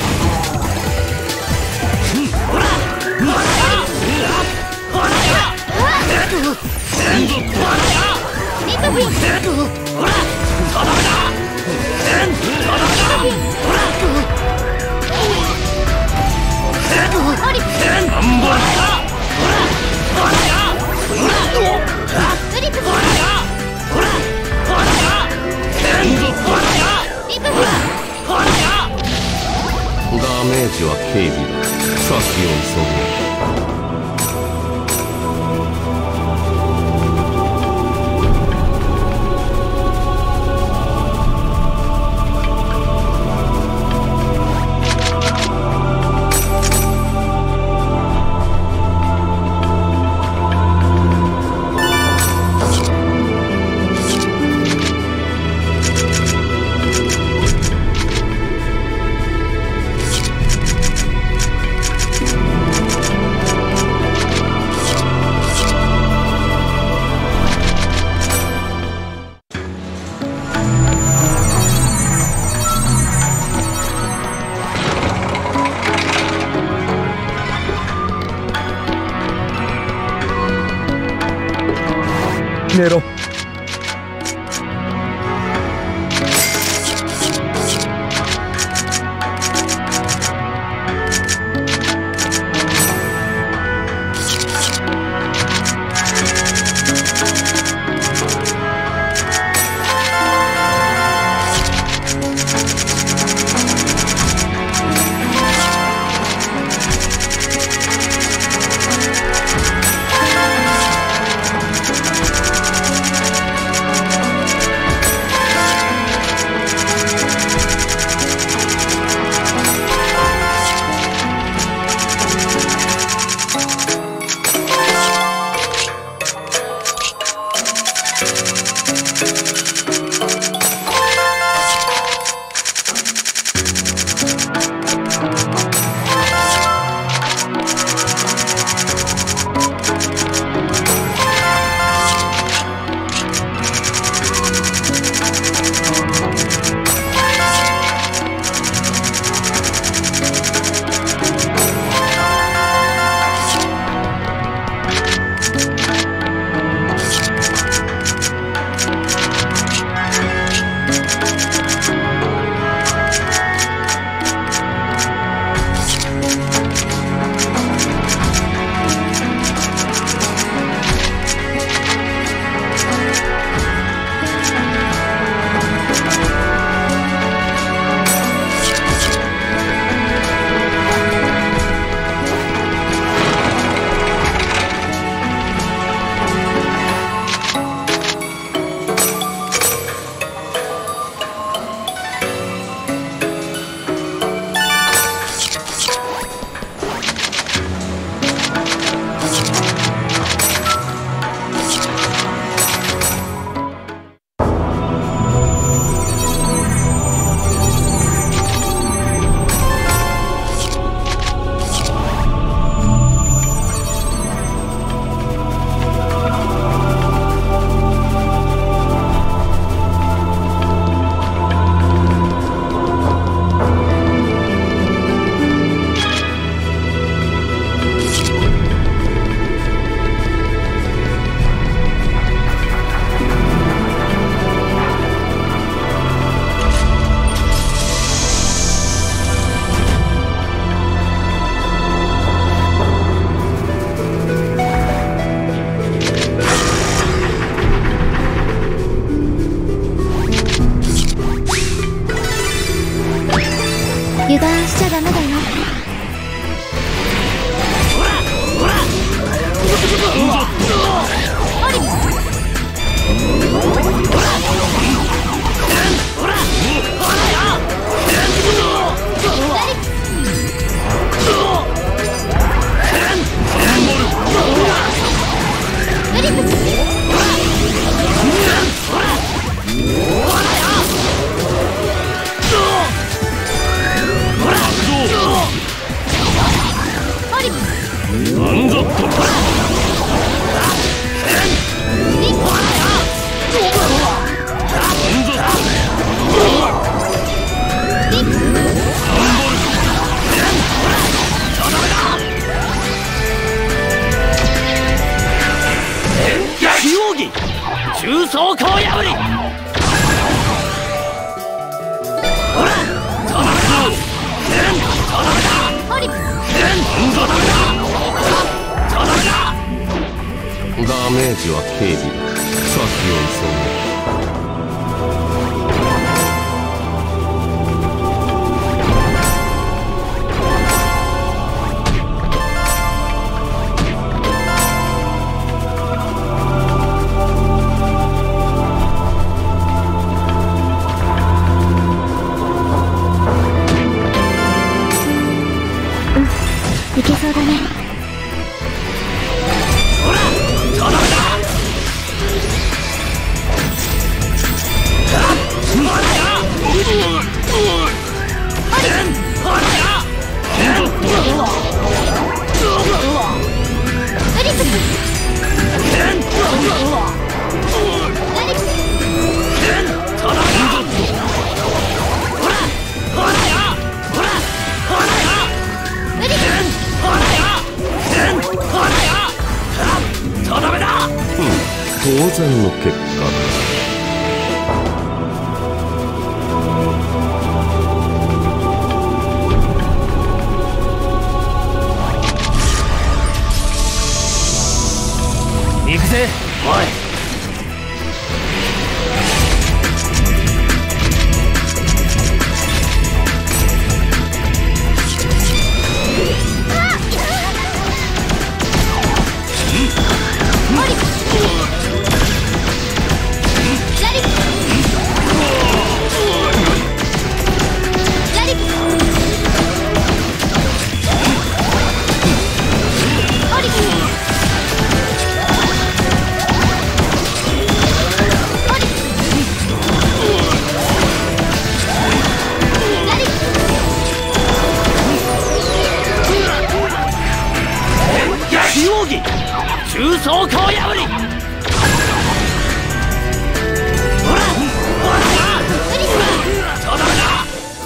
ダメージは軽微だ。先を急ぐ。 寝ろ。 油断しちゃダメだよ。 なんだと。 重装甲破り。ほら、とどめだ。とどめだ。とどめだ。とどめだ。 ダメージは軽微だ。先を急げ。 いけそうだね。 ほら、とどめだ。 当然の結果だ。 行くぜ、おい。重装甲破り。ほらほらとどめだ。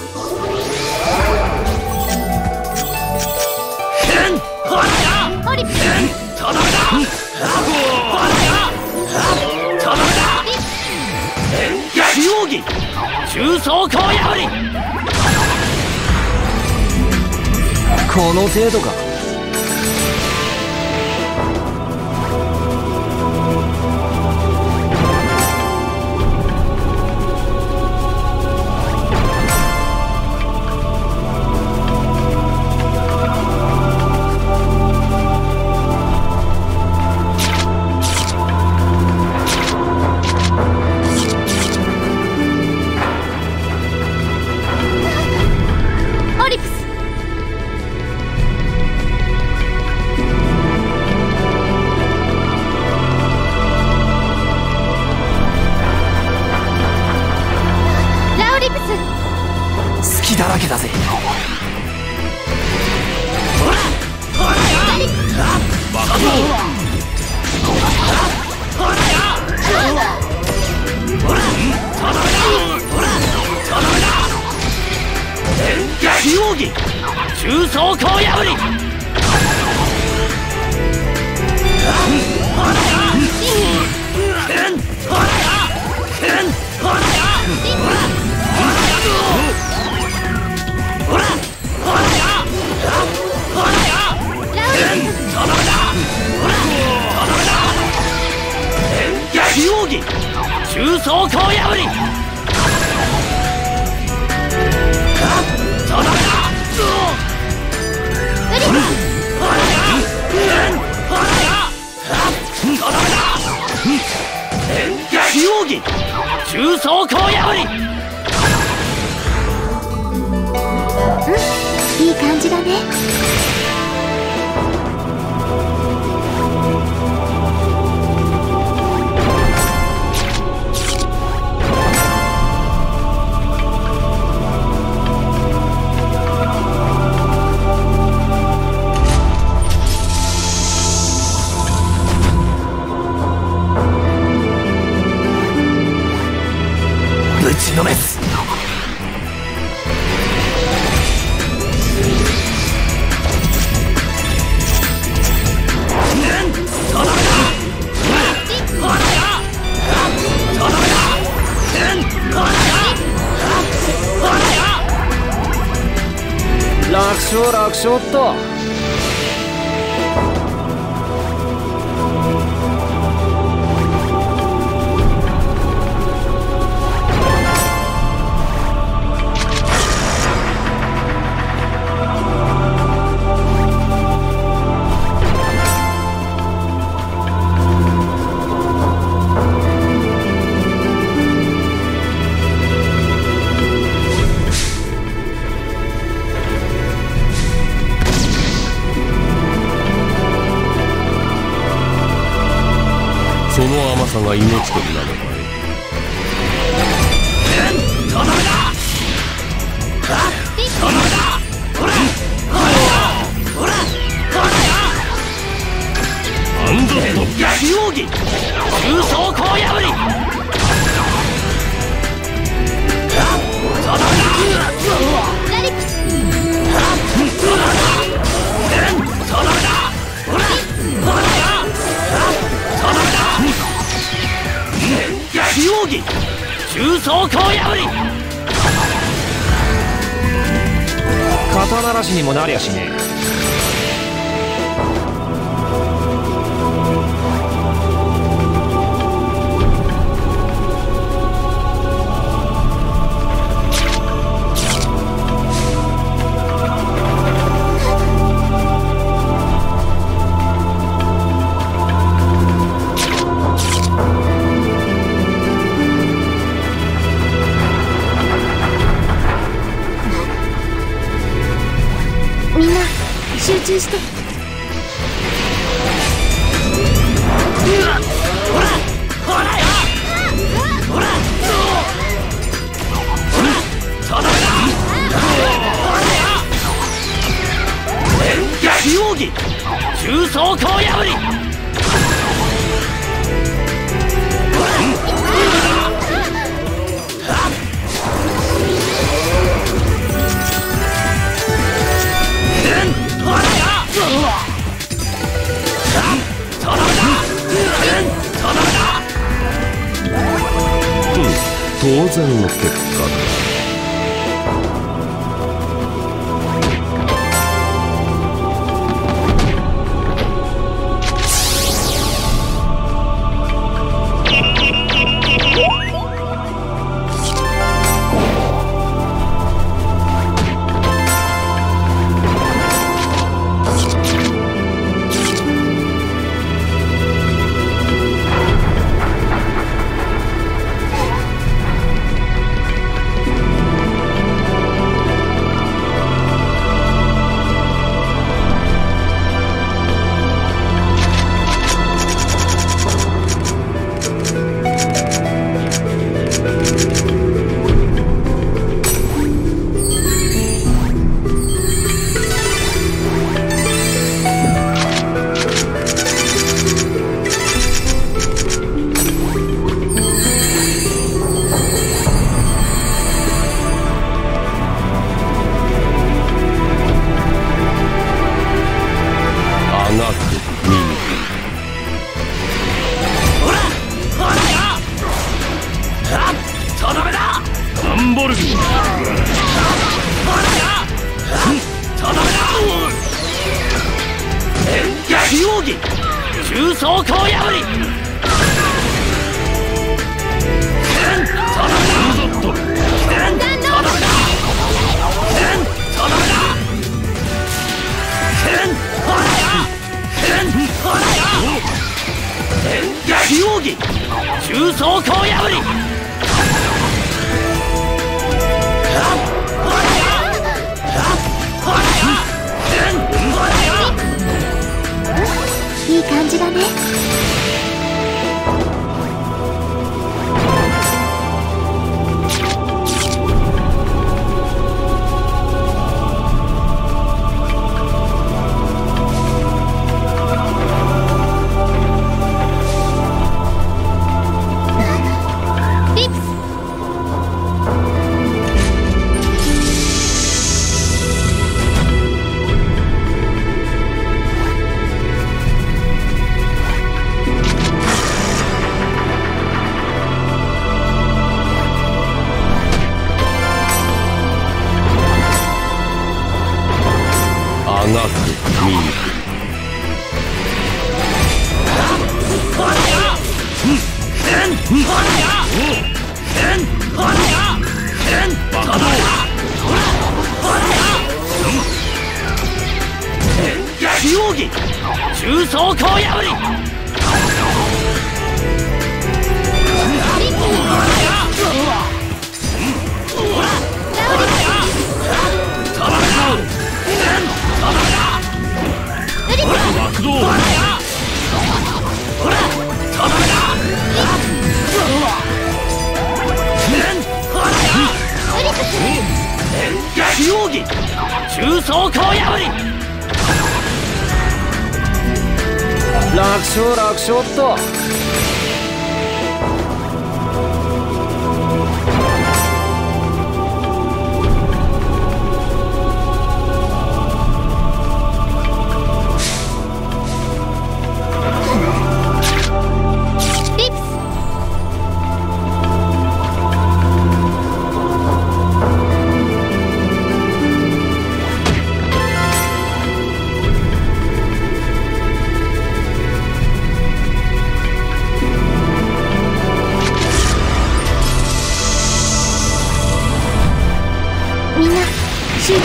ふんほらふんとどめだ。ほらとどめだ。非奥義重装甲破り。この程度か。だらけだぜ。ほらほらバカ野郎。ほらほらほらとどめだ。ほらとどめだ。非奥義重装甲破り。ほらくんほらくんほらほらほらほらやほらやとどめだ。ほらとどめだ。非奥義重装甲破り。とどめだ。ほらほらやほらやとどめだ。非奥義重装甲破り。 いい感じだね。 ぶちのめす。楽勝楽勝っと。 その甘さが命取りなのかい。 とどめだ。とどめだ。ほらほらほらほらアンドット非奥義重装甲破り。とどめだ。とどめだ。ほらほらとどめだ。 非奥義重装甲破り。 刀らしにもなりゃしねえ。 みんな集中して。 ほらほらよほらほらただだほらよ非奥義重装甲破り。 当然の結果だ。非奥義重装甲破り。非奥義重装甲破り。 いい感じだね。リップスあがく見る。 非奥義重装甲破り。非奥義重装甲破り。 楽勝楽勝っと。 リップス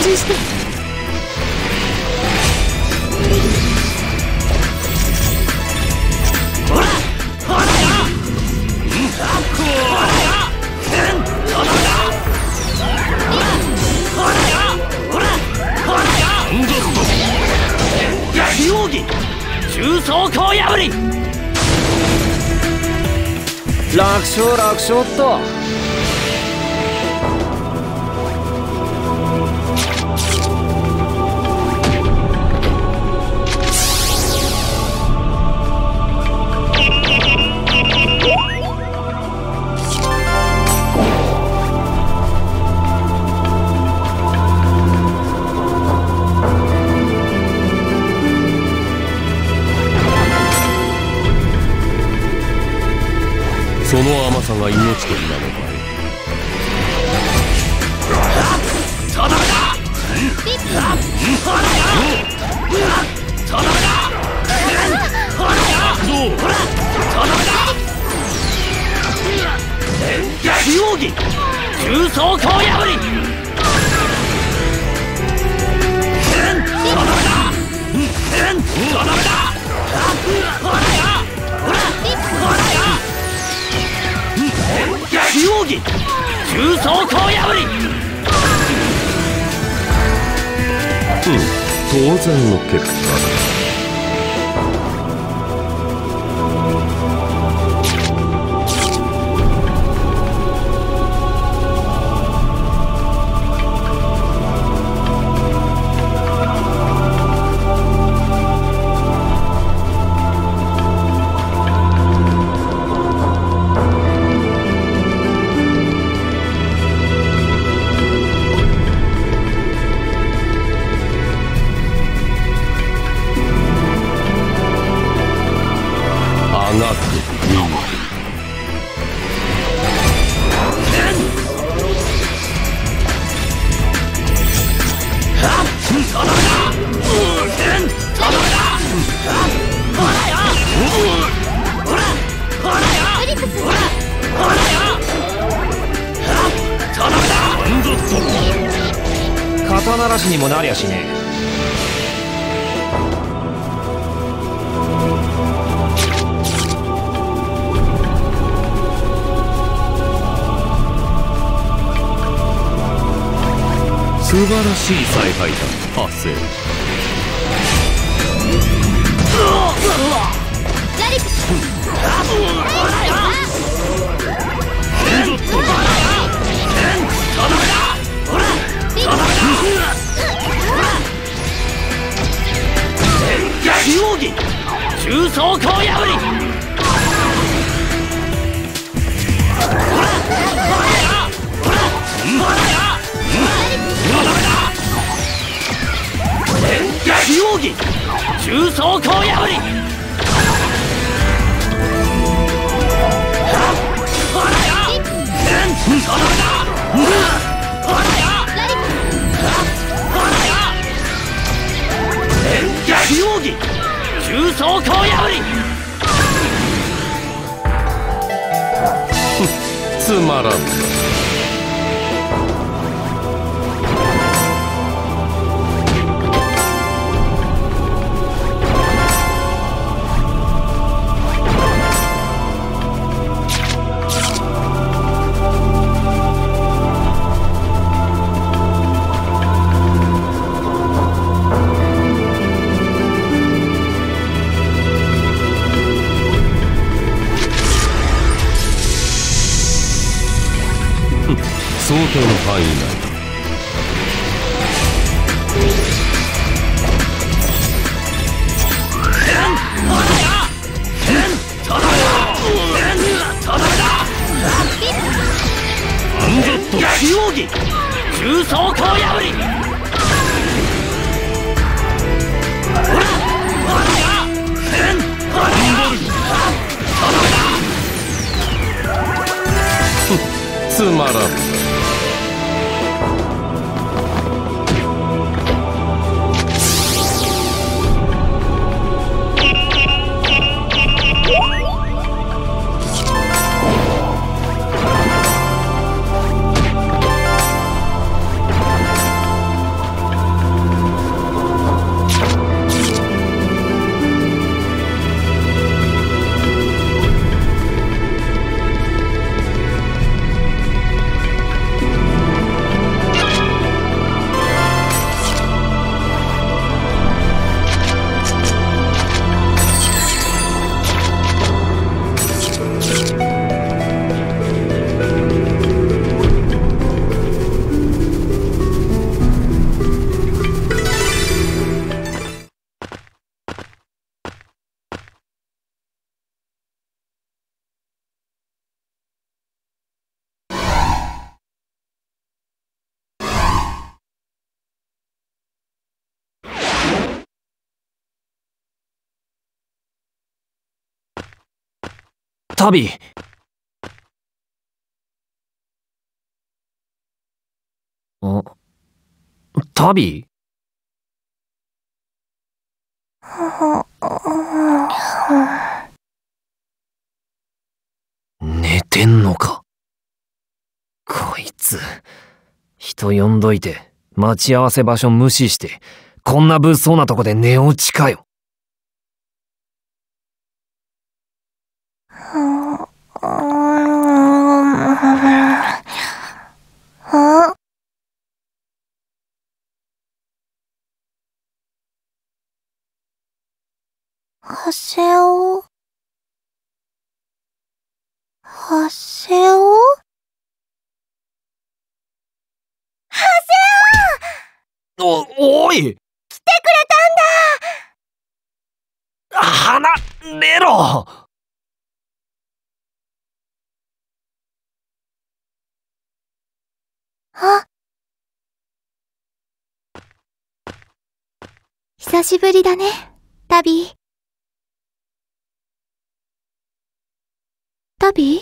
中して。 ほらほらやうんあこうほらやうんほらやほらやほらほらやなんだと焼奥義重装甲破り。 楽勝楽勝っと。 その甘さが命取りなのかい。 とどめだ。ほらやとどめだ。ほらやどうほらとどめだ。焼奥義重装甲破り。とどめだ。とどめだ。ほらやほらほらや焼奥義重装甲破り。 うん当然の結果だ。 肩慣らしにもなりゃしねえ。 素晴らしい采配だ発生。 焼奥義重装甲破り。ほらほらやほらほらや焼奥義重装甲破り。ほらやとどめだ。ほらやほらや焼奥義重装甲破り。 つまらんな。想定の範囲内。 焼奥義重装甲破り。ほらほらやほらやつまらん。 タビ。あ、タビ。寝てんのか。こいつ、人呼んどいて、待ち合わせ場所無視して、こんな物騒なとこで寝落ちかよ。 ハセオハセオハセオお、おい！来てくれたんだ！離れろ！ あ、久しぶりだね、タビー。タビー？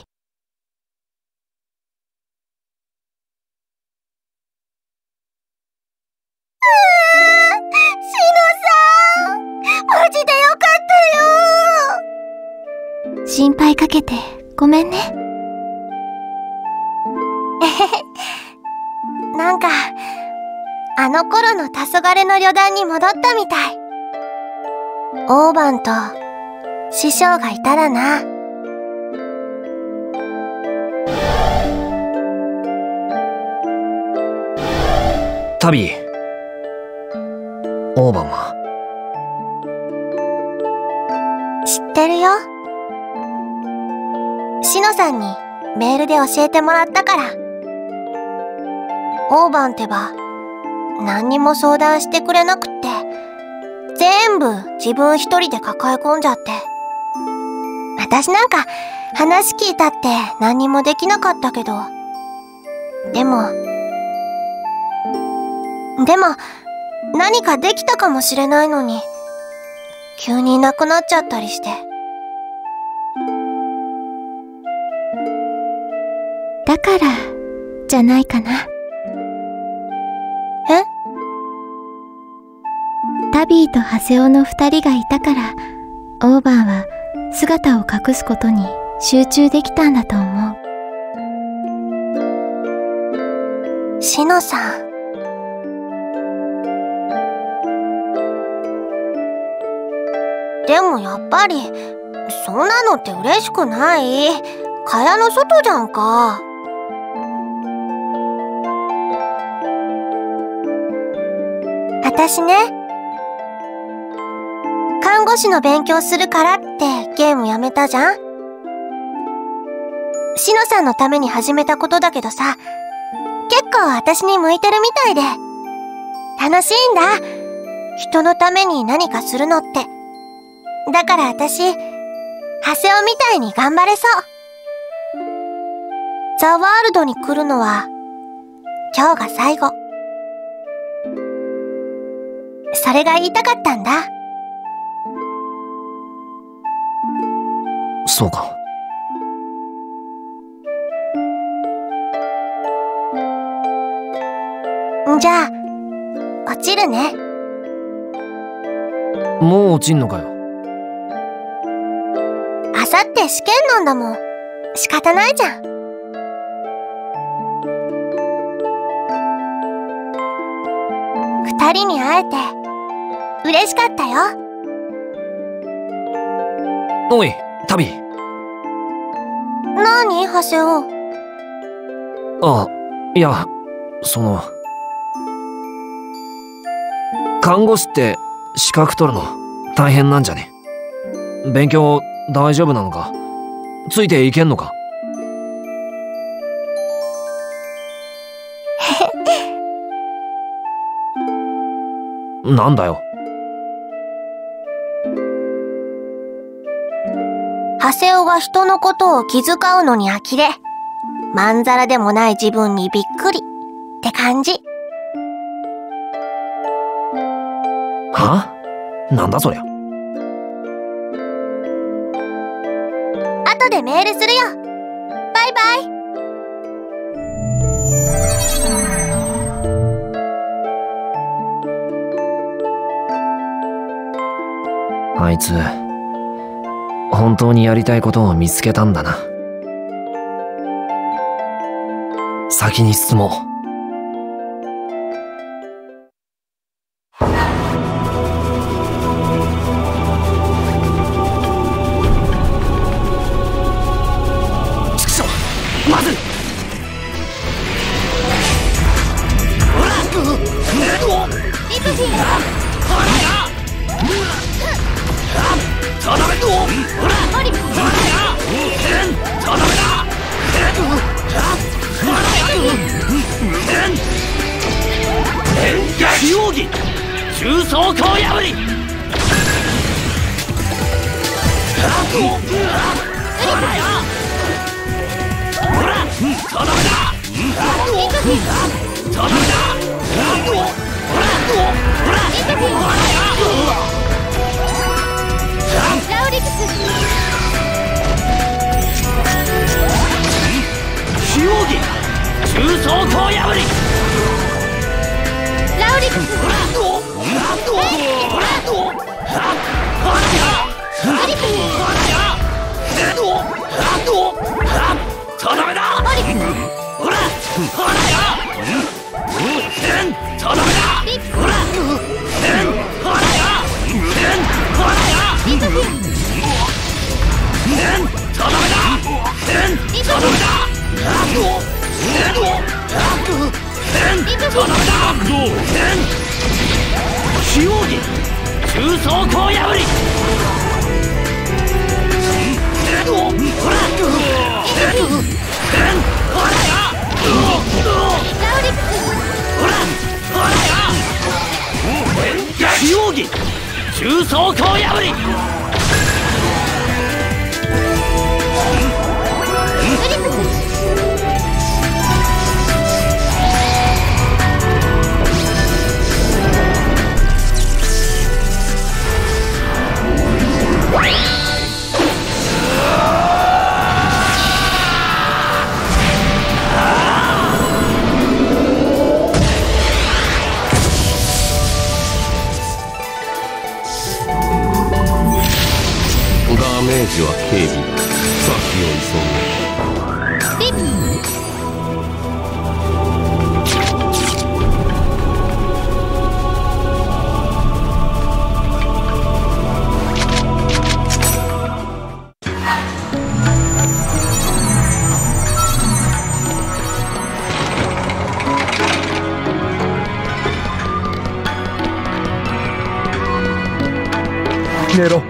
シノさん、マジでよかったよ。心配かけてごめんね。えへへ、なんかあの頃の黄昏の旅団に戻ったみたい。オーバンと師匠がいたらな。 タビ、オーバンは？ 知ってるよ。シノさんにメールで教えてもらったから。オーバンってば何にも相談してくれなくって、全部自分一人で抱え込んじゃって、私なんか話聞いたって何にもできなかったけど、でもでも何かできたかもしれないのに、急にいなくなっちゃったりして。だからじゃないかな。え？タビーとハセオの二人がいたから、オーバンは姿を隠すことに集中できたんだと思う。シノさん、でもやっぱりそんなのって嬉しくない？蚊帳の外じゃんか。私ね、看護師の勉強するからってゲームやめたじゃん。シノさんのために始めたことだけどさ、結構私に向いてるみたいで楽しいんだ、人のために何かするのって。だから私、ハセオみたいに頑張れそう。ザ・ワールドに来るのは今日が最後。それが言いたかったんだ。 そうか。 じゃあ落ちるね。 もう落ちんのかよ。 あさって試験なんだもん、仕方ないじゃん。二人に会えて嬉しかったよ。 おい、タビ。 なに、ハセオ。 あ、いや、その看護師って資格取るの大変なんじゃね？勉強大丈夫なのか？ついていけんのか？なんだよ。 ハセオは人のことを気遣うのに呆れ、まんざらでもない自分にびっくりって感じ。 は？なんだそりゃ。 あ後でメールするよ。バイバイ。 あいつ本当にやりたいことを見つけたんだな。先に進もう。 まずリプフィンとどめとオリプとどめだ非奥義重装甲破りとどめだリプフィンとどめだラウリクス非奥義重装甲破りラウリクスリプフィンとどめだオリクスほらほらよとどめだリプスほらほらよほらよリプフィンとどめだリプとどめだリプフィンとどめだ非奥義重装甲破りほらほらよラウリクスほらほらよ非奥義重装甲破りウリプスダメージは軽微だ。先を急げ。 リプス寝ろ。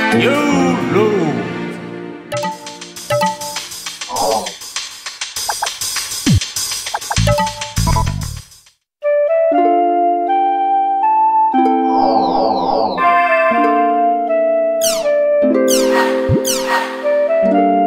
YOLO! you